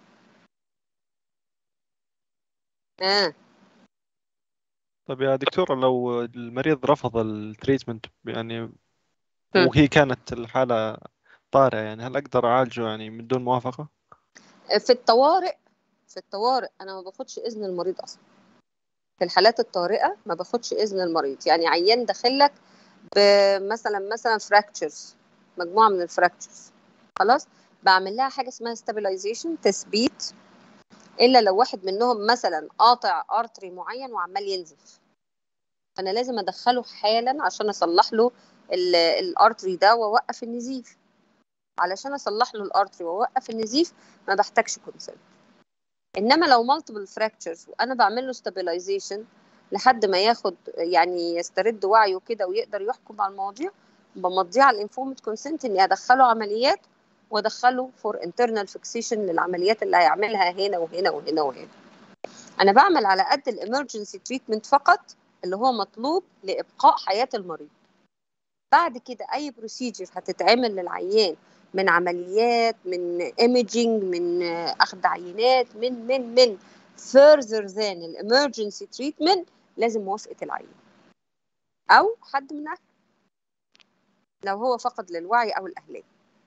اه طيب يا دكتورة، لو المريض رفض التريتمنت يعني هم. وهي كانت الحالة طارئة، يعني هل أقدر أعالجه يعني من دون موافقة؟ في الطوارئ في الطوارئ انا ما باخدش اذن المريض اصلا. في الحالات الطارئه ما باخدش اذن المريض، يعني عيان داخلك بمثلا مثلا فراكتشرز، مجموعه من الفراكتشرز، خلاص بعمل لها حاجه اسمها ستابيلايزيشن، تثبيت، الا لو واحد منهم مثلا قاطع ارتري معين وعمال ينزف، فانا لازم ادخله حالا عشان اصلح له الارتري ده واوقف النزيف. علشان اصلح له الارتري واوقف النزيف ما بحتاجش كونسنت. انما لو مالتيبل فراكتشرز وانا بعمل له ستابيلايزيشن لحد ما ياخد يعني يسترد وعيه كده ويقدر يحكم على المواضيع، بمضيه على الانفورمد كونسنت اني ادخله عمليات وادخله فور انترنال فيكسيشن للعمليات اللي هيعملها هنا وهنا وهنا وهنا. انا بعمل على قد الامرجنسي تريتمنت فقط اللي هو مطلوب لابقاء حياه المريض. بعد كده اي بروسيجر هتتعمل للعيان من عمليات، من ايميجينج، من اخذ عينات، من من من further than الامرجنسي تريتمنت لازم موافقه العيان او حد من اهله لو هو فقد للوعي او الاهليه.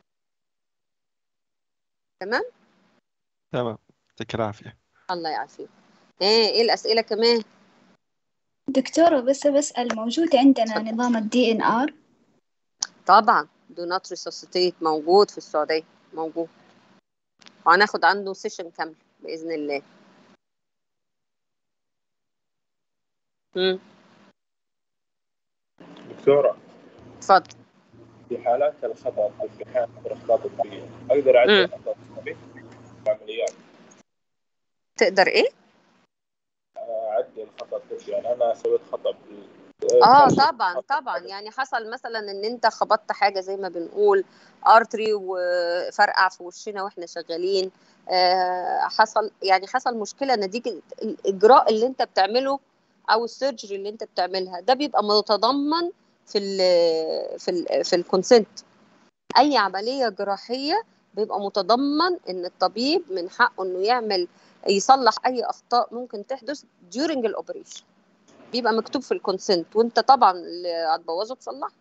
تمام؟ تمام، يعطيك العافية. الله يعافيك. ايه ايه الاسئله كمان؟ دكتورة بس بسأل، موجود عندنا اتفضل. نظام الدي ان ار؟ طبعا do not resuscitate موجود في السعوديه، موجود. وهناخد عنده سيشن كامل بإذن الله. مم. دكتورة، اتفضل. في حالات الخطأ الطبي أحيانا أقدر أخطاء طبية، أقدر أعدل مم. الأخطاء الطبية في العمليات، تقدر ايه؟ أعدل الخطأ الطبي. يعني أنا سويت خطأ بال اه كان طبعا طبعا، يعني حصل مثلا ان انت خبطت حاجه زي ما بنقول ارتري وفرقع في وشنا واحنا شغالين، آه حصل يعني حصل مشكله نتيجه الاجراء اللي انت بتعمله او السيرجري اللي انت بتعملها، ده بيبقى متضمن في ال في ال في الكونسنت. اي عمليه جراحيه بيبقى متضمن ان الطبيب من حقه انه يعمل يصلح اي اخطاء ممكن تحدث during الاوبريشن، بيبقى مكتوب في الكونسنت، وانت طبعا اللي هتبوظه تصلحه.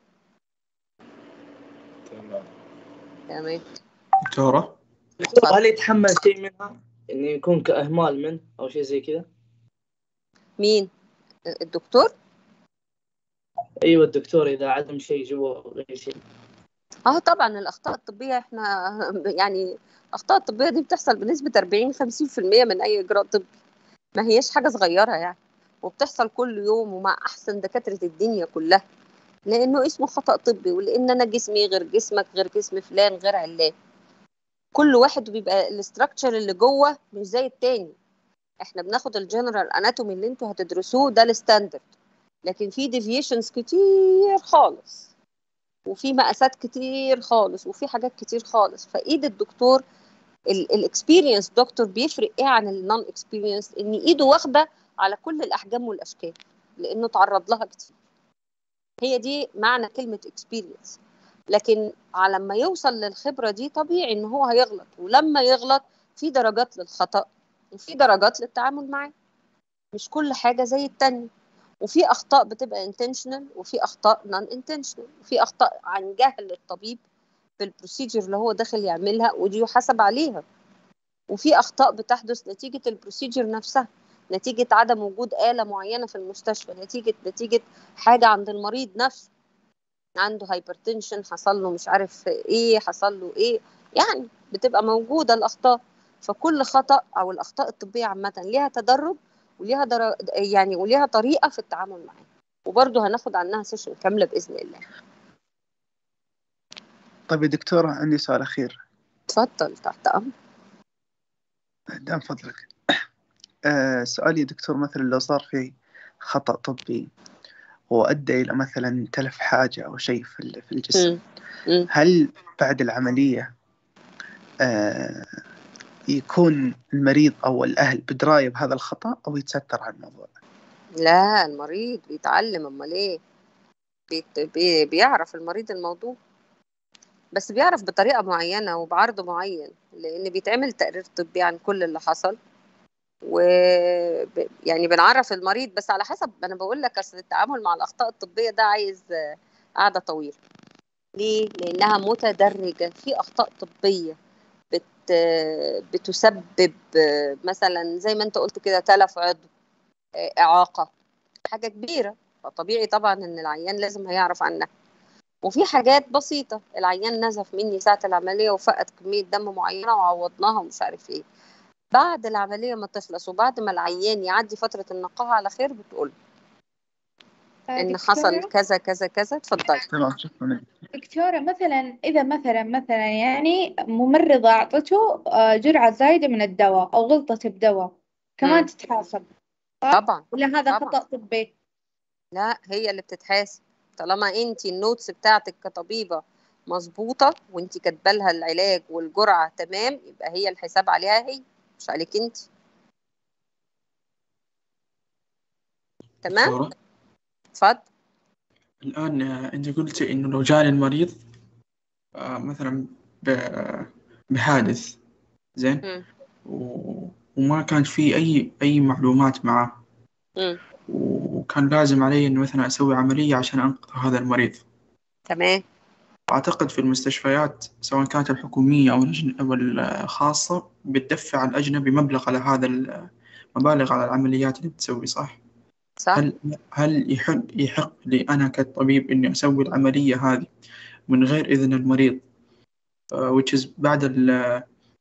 تمام. تمام. دكتورة دكتور هل يتحمل شيء منها انه يكون كاهمال منه او شيء زي كذا؟ مين الدكتور؟ ايوه الدكتور اذا عدم شيء جوا غير شيء. اه طبعا الاخطاء الطبيه احنا يعني الاخطاء الطبيه دي بتحصل بنسبه أربعين خمسين في المية من اي اجراء طبي، ما هيش حاجه صغيره يعني، وبتحصل كل يوم ومع احسن دكاتره الدنيا كلها، لانه اسمه خطا طبي، ولان انا جسمي غير جسمك غير جسم فلان غير علان، كل واحد بيبقى الاستراكشر اللي جوه مش زي التاني. احنا بناخد الجنرال اناتومي اللي انتوا هتدرسوه ده الستاندرد، لكن في ديفيشنز كتير خالص، وفي مقاسات كتير خالص، وفي حاجات كتير خالص. فايد الدكتور الاكسبيرينس دكتور بيفرق ايه عن النون اكسبيرينس؟ ان ايده واخده على كل الاحجام والاشكال لانه تعرض لها كتير. هي دي معنى كلمه اكسبيرينس. لكن على ما يوصل للخبره دي طبيعي ان هو هيغلط، ولما يغلط في درجات للخطا وفي درجات للتعامل معاه، مش كل حاجه زي التانية. وفي اخطاء بتبقى intentional وفي اخطاء non intentional، وفي اخطاء عن جهل الطبيب بالبروسيجر اللي هو داخل يعملها ودي يحاسب عليها، وفي اخطاء بتحدث نتيجه البروسيجر نفسها، نتيجه عدم وجود آلة معينه في المستشفى، نتيجه نتيجه حاجه عند المريض نفسه، عنده هايبرتنشن حصل له مش عارف ايه حصل له ايه، يعني بتبقى موجوده الاخطاء. فكل خطأ او الاخطاء الطبيه عامه ليها تدرج وليها در... يعني وليها طريقه في التعامل معاها، وبرضه هناخد عنها سيشن كامله باذن الله. طيب يا دكتورة عندي سؤال أخير. اتفضل تحت امر. دام فضلك. آه سؤالي يا دكتور، مثلا لو صار في خطأ طبي وأدى إلى مثلا تلف حاجة أو شيء في في الجسم، م. م. هل بعد العملية آه يكون المريض أو الأهل بدراية بهذا الخطأ أو يتستر على الموضوع؟ لا، المريض بيتعلم، امال ايه، بيت... بي... بيعرف المريض الموضوع، بس بيعرف بطريقه معينه وبعرض معين، لان بيتعمل تقرير طبي عن كل اللي حصل، و ب... يعني بنعرف المريض، بس على حسب، انا بقول لك اصل التعامل مع الاخطاء الطبيه ده عايز قعده طويله. ليه؟ لانها متدرجه، في اخطاء طبيه بت... بتسبب مثلا زي ما انت قلت كده تلف عضو، اعاقه، حاجه كبيره، فطبيعي طبعا ان العيان لازم هيعرف عنها. وفي حاجات بسيطه، العيان نزف مني ساعه العمليه وفقد كميه دم معينه وعوضناها ومش عارف ايه، بعد العمليه ما تخلص وبعد ما العيان يعدي فتره النقاهه على خير بتقول ان حصل كذا كذا كذا. اتفضلي. تمام، شكرا. دكتورة مثلا إذا مثلا مثلا يعني ممرضة أعطته جرعة زايدة من الدواء أو غلطت بدواء، كمان مم. تتحاسب طبعا ولا هذا طبعا. خطأ طبي؟ لا، هي اللي بتتحاسب طالما انت النوتس بتاعتك كطبيبة مظبوطة وانت كاتبه لها العلاج والجرعة تمام، يبقى هي الحساب عليها، هي مش عليك انت. تمام. دكتورة، اتفضل. الآن آه، أنت قلت إنه لو جاني المريض آه، مثلا ب- بحادث زين مم. و- وما كانت في أي أي معلومات معه، مم. وكان لازم علي إنه مثلا أسوي عملية عشان أنقذ هذا المريض. تمام. أعتقد في المستشفيات سواء كانت الحكومية أو الأجن- أو الخاصة بتدفع الأجنبي مبلغ على هذا المبالغ على العمليات اللي بتسوي، صح؟ صح. هل هل يحق يحق لي أنا كطبيب إني أسوي العملية هذه من غير إذن المريض، uh, which is بعد ال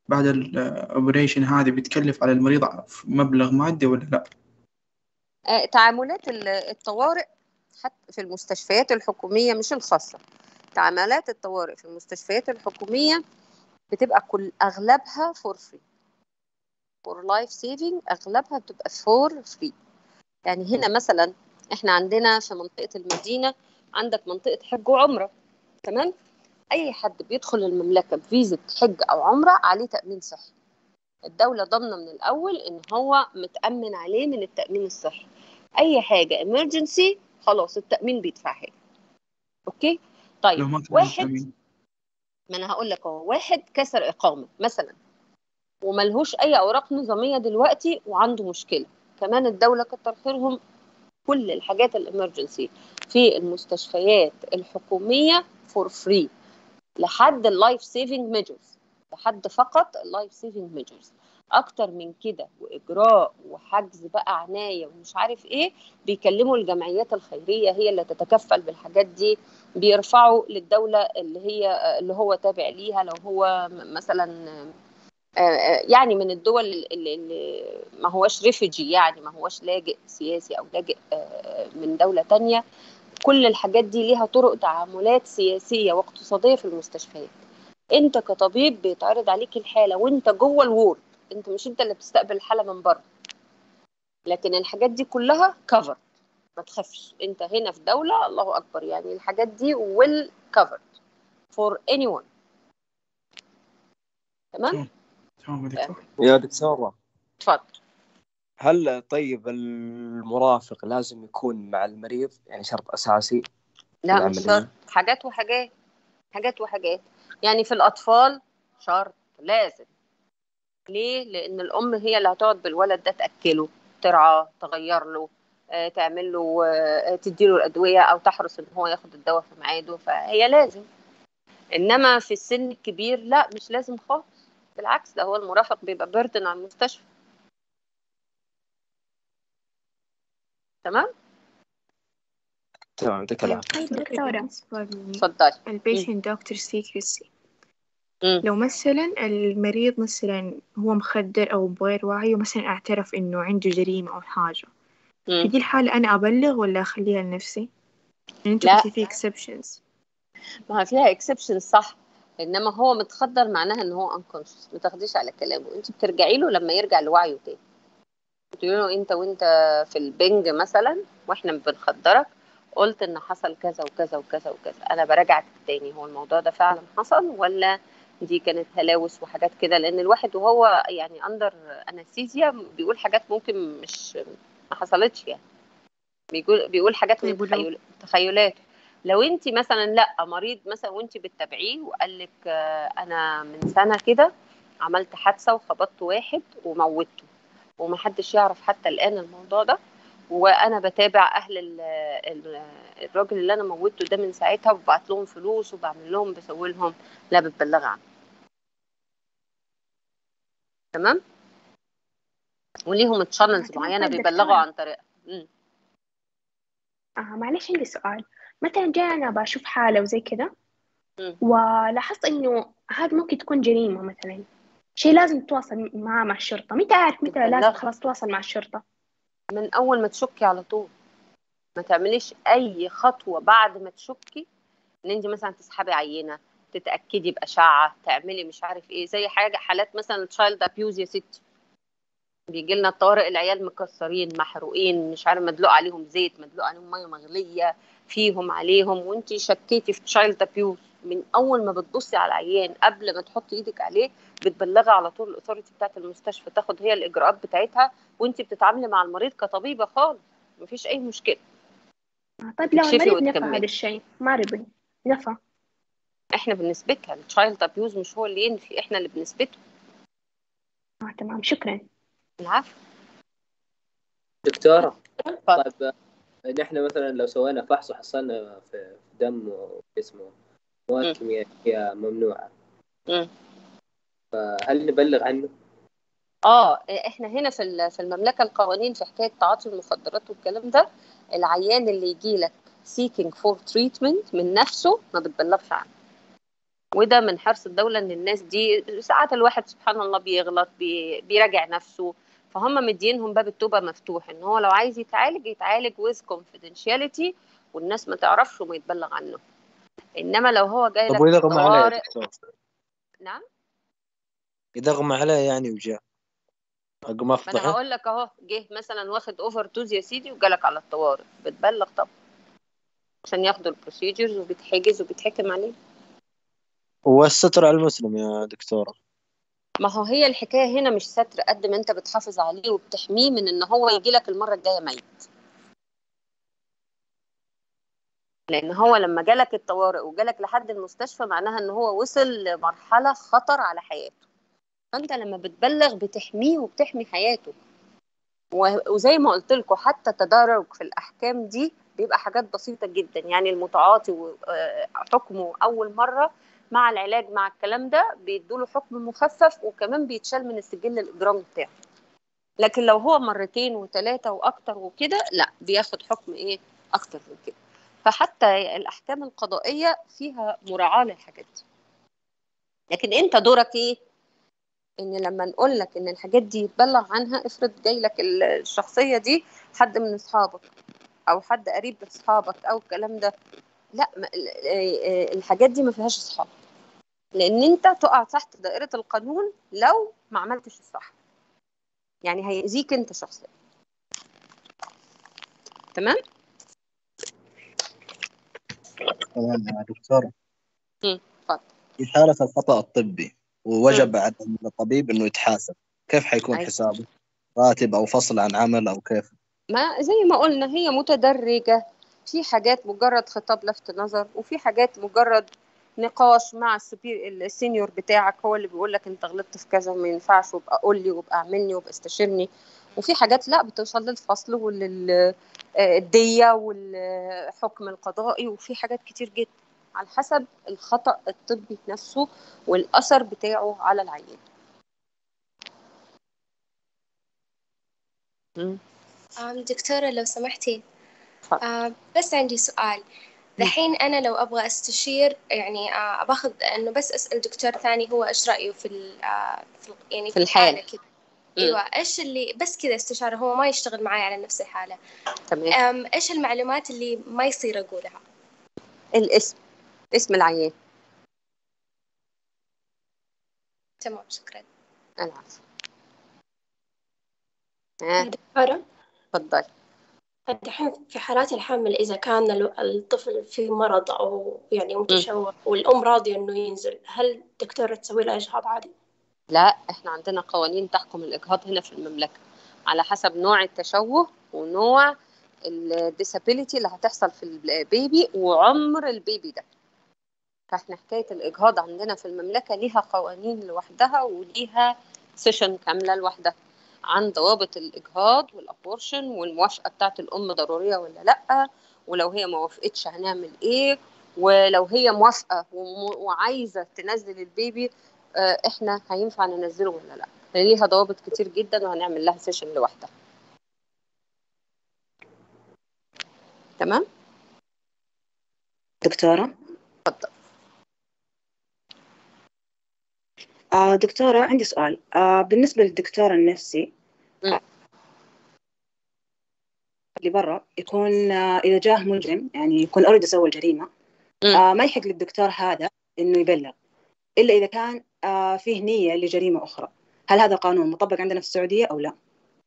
بعد الأوبريشن هذه بتكلف على المريض مبلغ مادي ولا لا؟ آه، تعاملات ال- الطوارئ حتى في المستشفيات الحكومية مش الخاصة، تعاملات الطوارئ في المستشفيات الحكومية بتبقى كل أغلبها فور فري، فور لايف سيفنج أغلبها بتبقى فور فري. يعني هنا مثلا احنا عندنا في منطقة المدينة عندك منطقة حج وعمرة، تمام؟ أي حد بيدخل المملكة بفيزة حج أو عمرة عليه تأمين صحي، الدولة ضامنة من الأول إن هو متأمن عليه من التأمين الصحي. أي حاجة emergency خلاص التأمين بيدفعها. أوكي؟ لو طيب ما كان واحد، التأمين ما أنا هقول لك أهو، واحد كسر إقامة مثلا وملهوش أي أوراق نظامية دلوقتي وعنده مشكلة، كمان الدولة كتر خيرهم كل الحاجات الامرجنسي في المستشفيات الحكومية فور فري لحد اللايف سيفنج ميجرز، لحد فقط اللايف سيفنج ميجرز. اكتر من كده واجراء وحجز بقى عنايه ومش عارف ايه بيكلموا الجمعيات الخيريه هي اللي تتكفل بالحاجات دي، بيرفعوا للدوله اللي هي اللي هو تابع ليها، لو هو م- مثلا آه، آه، يعني من الدول اللي, اللي ما هوش ريفوجي، يعني ما هوش لاجئ سياسي او لاجئ آه، من دوله تانية. كل الحاجات دي ليها طرق تعاملات سياسيه واقتصاديه في المستشفيات. انت كطبيب بيتعرض عليك الحاله وانت جوه الوورد، انت مش انت اللي بتستقبل الحاله من بره، لكن الحاجات دي كلها كفر، ما تخافش، انت هنا في دوله الله اكبر، يعني الحاجات دي ويل كفرد فور اني ون. تمام. تمام تمام يا دكتور. يا دكتورة، اتفضل. هل طيب المرافق لازم يكون مع المريض، يعني شرط أساسي في لا مش شرط، العملية؟ حاجات وحاجات، حاجات وحاجات. يعني في الاطفال شرط لازم. ليه؟ لان الام هي اللي هتقعد بالولد ده تاكله، ترعاه، تغير له، آه، تعمل له، آه، تديله الادويه او تحرص ان هو ياخد الدواء في ميعاده، فهي لازم. انما في السن الكبير لا مش لازم خالص، بالعكس ده هو المرافق بيبقى بيردن على المستشفى. تمام. تمام، يعطيك العافية. طيب دكتورة، بالنسبة اتفضلي. للبيشنت دكتور سيكريسي، مم. لو مثلا المريض مثلا هو مخدر أو بغير وعي ومثلا اعترف إنه عنده جريمة أو حاجة، في مم. دي الحالة أنا أبلغ ولا أخليها لنفسي؟ يعني أنتوا لا قلتي في exceptions. ما فيها اكسبشن صح، انما هو متخدر معناها ان هو انكونشس، ما تاخديش على كلامه، انت بترجعي له لما يرجع لوعيه تاني، تقولي له انت وانت في البنج مثلا واحنا بنخدرك قلت ان حصل كذا وكذا وكذا وكذا، انا براجعك تاني هو الموضوع ده فعلا حصل ولا دي كانت هلاوس وحاجات كده، لان الواحد وهو يعني اندر انستيزيا بيقول حاجات ممكن مش ما حصلتش، يعني بيقول بيقول حاجات من طيب ولو تخيل تخيلاته. لو انت مثلا لا مريض مثلا وانت بتتابعيه وقال لك آه، انا من سنه كده عملت حادثه وخبطت واحد وموتته ومحدش يعرف حتى الان الموضوع ده، وانا بتابع اهل ال ال الراجل اللي انا موتته ده من ساعتها وببعت لهم فلوس وبعمل لهم بسوي لهم، لا بتبلغ عنه. تمام. وليهم آه تشانلز تمام. معينه طيب بيبلغوا دكتورة، عن طريقها. مم. آه معلش عندي سؤال. مثلا جاي أنا بشوف حالة وزي كده مم. ولاحظت إنه هذا ممكن تكون جريمة مثلا، شيء لازم تتواصل معاه مع الشرطة، متى أعرف متى لازم بتبلغ خلاص تواصل مع الشرطة؟ من اول ما تشكي على طول، ما تعمليش اي خطوه بعد ما تشكي ان انت مثلا تسحبي عينه، تتاكدي باشعه، تعملي مش عارف ايه، زي حاجه حالات مثلا تشايلد ابيوز يا ستي، بيجي لنا الطوارئ العيال مكسرين محروقين مش عارف مدلوق عليهم زيت، مدلوق عليهم ميه مغليه فيهم عليهم، وانت شكيتي في تشايلد ابيوز، من اول ما بتبصي على العيان قبل ما تحطي ايدك عليه بتبلغي على طول الاثوريتي بتاعه المستشفى، تاخد هي الاجراءات بتاعتها، وانت بتتعاملي مع المريض كطبيبه خالص، مفيش اي مشكله. آه طيب لو تكشفي المريض نفى هذا وتكملي. الشيء، ما رضي نفى، احنا بنثبتها، التشايلد ابيوز مش هو اللي ينفي، احنا اللي بنثبته. آه تمام شكرا. العفو. دكتورة، اتفضل. طيب نحن مثلا لو سوينا فحص وحصلنا في دم وجسمه مواد مم. كيميائية ممنوعة، مم. فهل نبلغ عنه؟ اه احنا هنا في ال- في المملكه القوانين في حكايه تعاطي المخدرات والكلام ده، العيان اللي يجي لك seeking for treatment من نفسه ما بتبلغش عنه، وده من حرص الدولة ان الناس دي ساعات الواحد سبحان الله بيغلط بي... بيراجع نفسه، فهم مدينهم باب التوبة مفتوح ان هو لو عايز يتعالج يتعالج with confidentiality والناس ما تعرفش وما يتبلغ عنه. انما لو هو جاي طب لك وإذا في غمى عليه يا الطوارئ. دكتور؟ نعم. إذا غمى عليه يعني وجاء أقوم ما انا أفضحه؟ هقول لك اهو، جه مثلا واخد اوفر دوز يا سيدي وجالك على الطوارئ، بتبلغ طبعا عشان ياخدوا البروسيجرز وبيتحجز وبيتحكم عليه. والستر على المسلم يا دكتورة. ما هو هي الحكايه هنا مش ستر قد ما انت بتحافظ عليه وبتحميه من ان هو يجي لك المره الجايه ميت. لان هو لما جالك الطوارئ وجالك لحد المستشفى معناها ان هو وصل لمرحله خطر على حياته، فانت لما بتبلغ بتحميه وبتحمي حياته. وزي ما قلت لكم حتى تدرج في الاحكام دي بيبقى حاجات بسيطه جدا، يعني المتعاطي حكمه اول مره مع العلاج مع الكلام ده بيدوله حكم مخفف وكمان بيتشال من السجل الاجرامي بتاعه. لكن لو هو مرتين وثلاثه واكتر وكده لا بياخد حكم ايه اكتر من كده. فحتى الاحكام القضائيه فيها مراعاه للحاجات دي. لكن انت دورك ايه؟ ان لما نقول لك ان الحاجات دي يتبلغ عنها، افرض جاي لك الشخصيه دي حد من اصحابك او حد قريب لاصحابك او الكلام ده، لا الحاجات دي ما فيهاش اصحاب، لان انت تقع تحت دائره القانون لو ما عملتش الصح، يعني هيأذيك انت شخصيا. تمام. تمام يا دكتور. امم اتفضل. في حالة الخطأ الطبي ووجب على الطبيب انه يتحاسب، كيف حيكون عايز. حسابه؟ راتب او فصل عن عمل او كيف؟ ما زي ما قلنا هي متدرجه، في حاجات مجرد خطاب لفت نظر، وفي حاجات مجرد نقاش مع السبير السينيور بتاعك هو اللي بيقول لك انت غلطت في كذا وما ينفعش وابقى قول لي وابقى اعملني وابقى استشيرني. وفي حاجات لا بتوصل للفصل وللدية والحكم القضائي، وفي حاجات كتير جدا على حسب الخطأ الطبي نفسه والأثر بتاعه على العيان. دكتورة لو سمحتي، آه بس عندي سؤال. دحين أنا لو أبغى أستشير يعني آه باخذ إنه بس أسأل دكتور ثاني هو إيش رأيه في ال آه في يعني في الحالة كده. أيوة، إيش اللي بس كذا استشارة، هو ما يشتغل معي على نفس الحالة. تمام. إيش المعلومات اللي ما يصير أقولها؟ الاسم، اسم العيان. تمام، شكرا. العفو. دكتورة تفضلي. الحين في حالات الحمل إذا كان الطفل في مرض أو يعني متشوه والأم راضية إنه ينزل، هل الدكتورة تسوي له إجهاض عادي؟ لا، إحنا عندنا قوانين تحكم الإجهاض هنا في المملكة على حسب نوع التشوه ونوع الديسابيليتي اللي هتحصل في البيبي وعمر البيبي ده. فإحنا حكاية الإجهاض عندنا في المملكة ليها قوانين لوحدها وليها سيشن كاملة لوحدها عن ضوابط الإجهاض والأبورشن والموافقة بتاعت الأم ضرورية ولا لأ، ولو هي ما وافقتش هنعمل إيه، ولو هي موافقة وعايزة تنزل البيبي إحنا هينفع ننزله ولا لأ. ليها ضوابط كتير جدا وهنعمل لها سيشن لوحدها. تمام؟ دكتورة؟ اتفضل. آه دكتورة عندي سؤال. آه بالنسبة للدكتور النفسي آه اللي برا يكون آه إذا جاه مجرم يعني يكون أريد يسوي الجريمة، آه ما يحق للدكتور هذا إنه يبلغ إلا إذا كان آه فيه نية لجريمة أخرى. هل هذا قانون مطبق عندنا في السعودية أو لا؟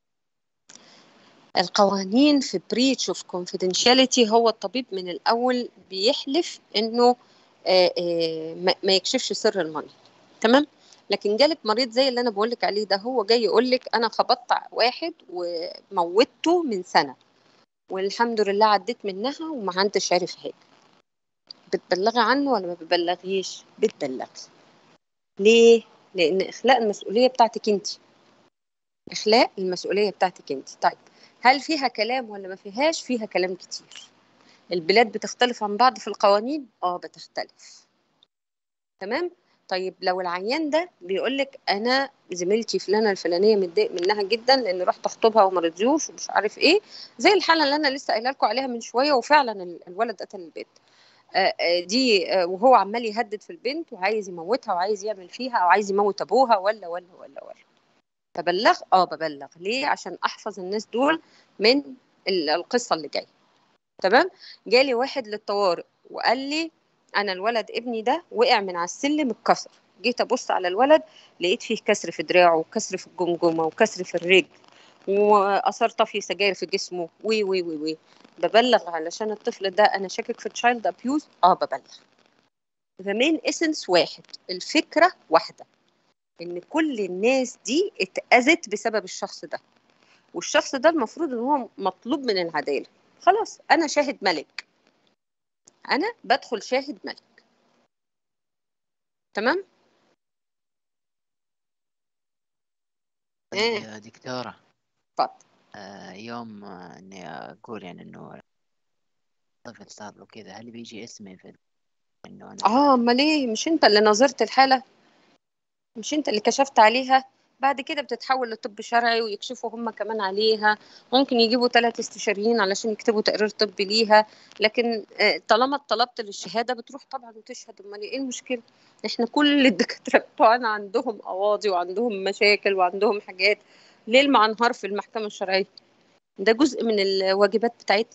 القوانين في breach of confidentiality هو الطبيب من الأول بيحلف إنه آآ آآ ما يكشفش سر المريض. تمام؟ لكن جالك مريض زي اللي أنا بقولك عليه ده، هو جاي يقولك أنا خبطت واحد وموتته من سنة والحمد لله عديت منها وما عندش عارف حاجة. بتبلغي عنه ولا ما بتبلغيش؟ بتبلغي. ليه؟ لأن إخلاء المسؤولية بتاعتك أنت. إخلاء المسؤولية بتاعتك أنت. طيب هل فيها كلام ولا ما فيهاش؟ فيها كلام كتير. البلاد بتختلف عن بعض في القوانين؟ اه بتختلف. تمام؟ طيب لو العيان ده بيقولك انا زميلتي فلانه الفلانيه متضايق منها جدا لان رحت اخطبها وما رضيوش ومش عارف ايه، زي الحاله اللي انا لسه قايله لكم عليها من شويه وفعلا الولد قتل البنت. آه، آه، دي آه، وهو عمال يهدد في البنت وعايز يموتها وعايز يعمل فيها او عايز يموت ابوها ولا ولا ولا ولا ببلغ اه ببلغ ليه؟ عشان احفظ الناس دول من ال- القصه اللي جايه. تمام. جالي واحد للطوارئ وقال لي انا الولد ابني ده وقع من على السلم اتكسر. جيت ابص على الولد لقيت فيه كسر في دراعه وكسر في الجمجمه وكسر في الرجل واثار طفي سجاير في جسمه وي وي وي وي ببلغ علشان الطفل ده انا شاكك في تشايلد ابيوز. اه ببلغ. ذا مين اسنس واحد، الفكره واحده، ان كل الناس دي اتأذت بسبب الشخص ده، والشخص ده المفروض ان هو مطلوب من العداله. خلاص انا شاهد ملك، انا بدخل شاهد ملك. تمام. طيب ايه يا دكتورة، اتفضل. آه يوم آه اني اقول يعني انه طفل صار له كذا، هل بيجي اسمي في انه انا اه امال ايه؟ مش انت اللي نظرت الحاله؟ مش انت اللي كشفت عليها؟ بعد كده بتتحول لطب شرعي ويكشفوا هم كمان عليها. ممكن يجيبوا ثلاث استشاريين علشان يكتبوا تقرير طبي ليها، لكن آه، طالما طلبت للشهاده بتروح طبعا وتشهد. امال ايه المشكله؟ احنا كل الدكاتره بتوعنا عندهم قواضي وعندهم مشاكل وعندهم حاجات، ليه مع انهار في المحكمه الشرعيه؟ ده جزء من الواجبات بتاعتنا.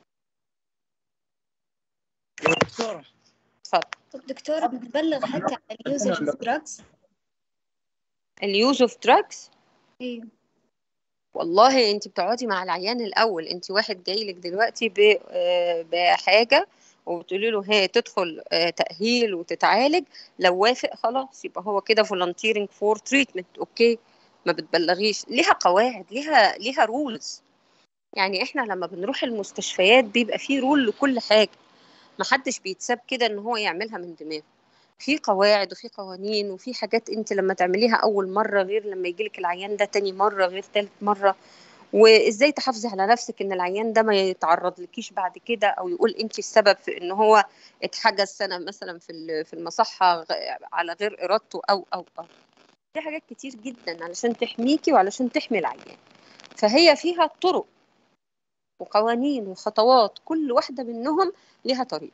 دكتورة اتفضل. طب دكتورة بتبلغ حتى عن اليوزر اوف دراجز؟ اليوز اوف دراجز؟ ايوه. والله انت بتقعدي مع العيان الاول. انت واحد جاي لك دلوقتي ب- آه، بحاجه وبتقولي له هي تدخل آه، تاهيل وتتعالج، لو وافق خلاص يبقى هو كده فولنتيرنج فور تريتمنت. اوكي. ما بتبلغيش، ليها قواعد، ليها ليها رولز. يعني احنا لما بنروح المستشفيات بيبقى فيه رول لكل حاجه، ما حدش بيتساب كده ان هو يعملها من دماغه. في قواعد وفي قوانين وفي حاجات انت لما تعمليها اول مره غير لما يجيلك العيان ده تاني مره غير تالت مره. وازاي تحافظي على نفسك ان العيان ده ما يتعرض لكيش بعد كده او يقول انت السبب في ان هو اتحجز سنه مثلا في ال- في المصحه غ- على غير ارادته او او او في حاجات كتير جدا علشان تحميكي وعلشان تحمي العيان. فهي فيها طرق وقوانين وخطوات، كل واحده منهم ليها طريقه.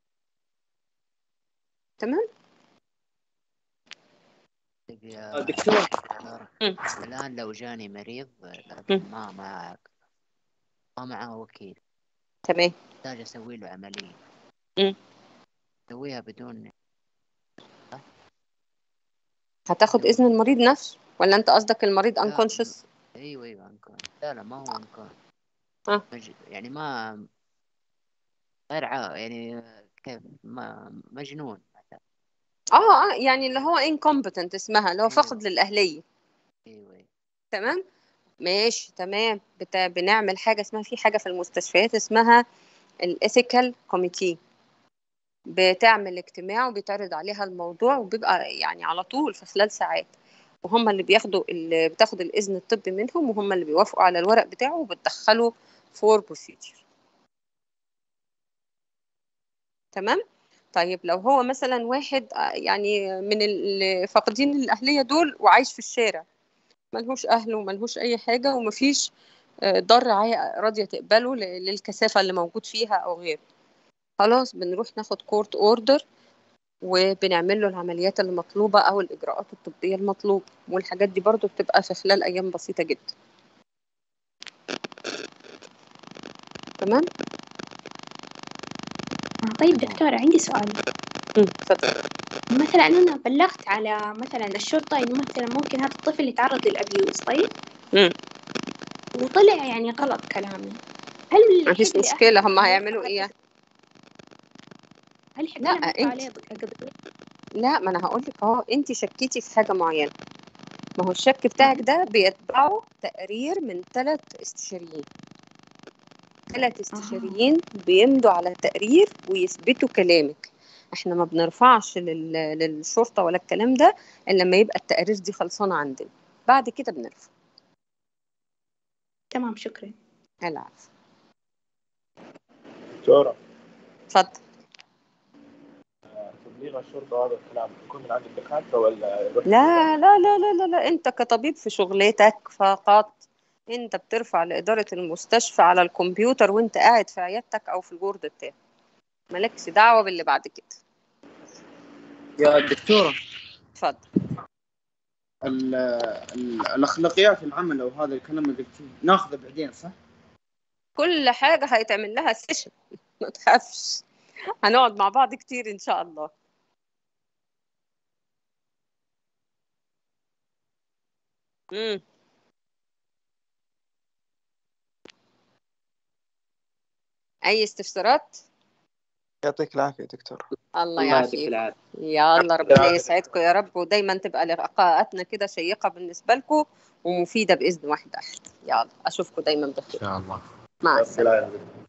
تمام. طيب يا دكتور دكتورة، مم. الان لو جاني مريض لكن مم. ما معه ما معه وكيل، تمام. احتاج اسوي له عملية، مم. اسويها بدون هتاخد اذن المريض نفسه ولا انت قصدك المريض لا انكونشس؟ ايوه ايوه انكون لا لا ما هو انكون اه مج... يعني ما غير عا... يعني كيف ما مجنون مثلا. اه اه يعني اللي هو incompetent اسمها، اللي هو ايوه فاقد للاهليه. ايوه ايوه تمام. ماشي تمام. بت... بنعمل حاجه اسمها، في حاجه في المستشفيات اسمها الايثيكال كوميتي، بتعمل اجتماع وبيتعرض عليها الموضوع وبيبقى يعني على طول في خلال ساعات، وهم اللي بياخدوا اللي بتاخد الاذن الطبي منهم وهم اللي بيوافقوا على الورق بتاعه وبتدخله فور بروسيجر. تمام. طيب لو هو مثلا واحد آه، يعني من اللي فاقدين الاهليه دول وعايش في الشارع، ملهوش اهل وملهوش اي حاجه ومفيش آه، دار رعايه راضيه تقبله ل- للكثافه اللي موجود فيها او غيره، خلاص بنروح ناخد كورت اوردر وبنعمل له العمليات المطلوبه او الاجراءات الطبيه المطلوبه، والحاجات دي برضو بتبقى في خلال ايام بسيطه جدا. تمام. آه، طيب دكتورة عندي سؤال. مم، اتفضل. مثلا أنا بلغت على مثلا الشرطة إنه مثلا ممكن هذا الطفل يتعرض للأبيوز، طيب مم. وطلع يعني غلط كلامي، هل مفيش يحق لأهلي مشكله، هم إنه هيعملوا يرفع ايه؟ هل يحق لا لهم يرفعوا انت عليه قضية؟ لا ما انا هقول لك اهو، انت شكيتي في حاجه معينه، ما هو الشك بتاعك ده بيتبعه تقرير من ثلاث استشاريين. ثلاث استشاريين بيمضوا على التقرير ويثبتوا كلامك. احنا ما بنرفعش لل... للشرطة ولا الكلام ده الا لما يبقى التقارير دي خلصانة عندنا، بعد كده بنرفع. تمام شكرا. العفو. دكتورة اتفضل. تبليغ الشرطة وهذا الكلام يكون من عند الدكاترة ولا يروح لا لا لا لا لا لا انت كطبيب في شغلتك فقط، انت بترفع لإدارة المستشفى على الكمبيوتر وانت قاعد في عيادتك او في الجورد بتاعك. مالكش دعوة باللي بعد كده. يا دكتورة اتفضل. ال- ال- الأخلاقيات في العمل وهذا الكلام اللي قلتيه ناخذه بعدين صح؟ كل حاجة هيتعمل لها سيشن، ما تخافش، هنقعد مع بعض كتير إن شاء الله. مم. أي استفسارات؟ يعطيك العافية دكتور. الله الله يعطيك يعافيك. العافية. يلا ربنا يسعدكم يا رب، ودايما تبقى لقاءاتنا كده شيقة بالنسبة لكم ومفيدة بإذن واحد أحد. يلا أشوفكم دايما بخير. إن شاء الله. مع السلامة.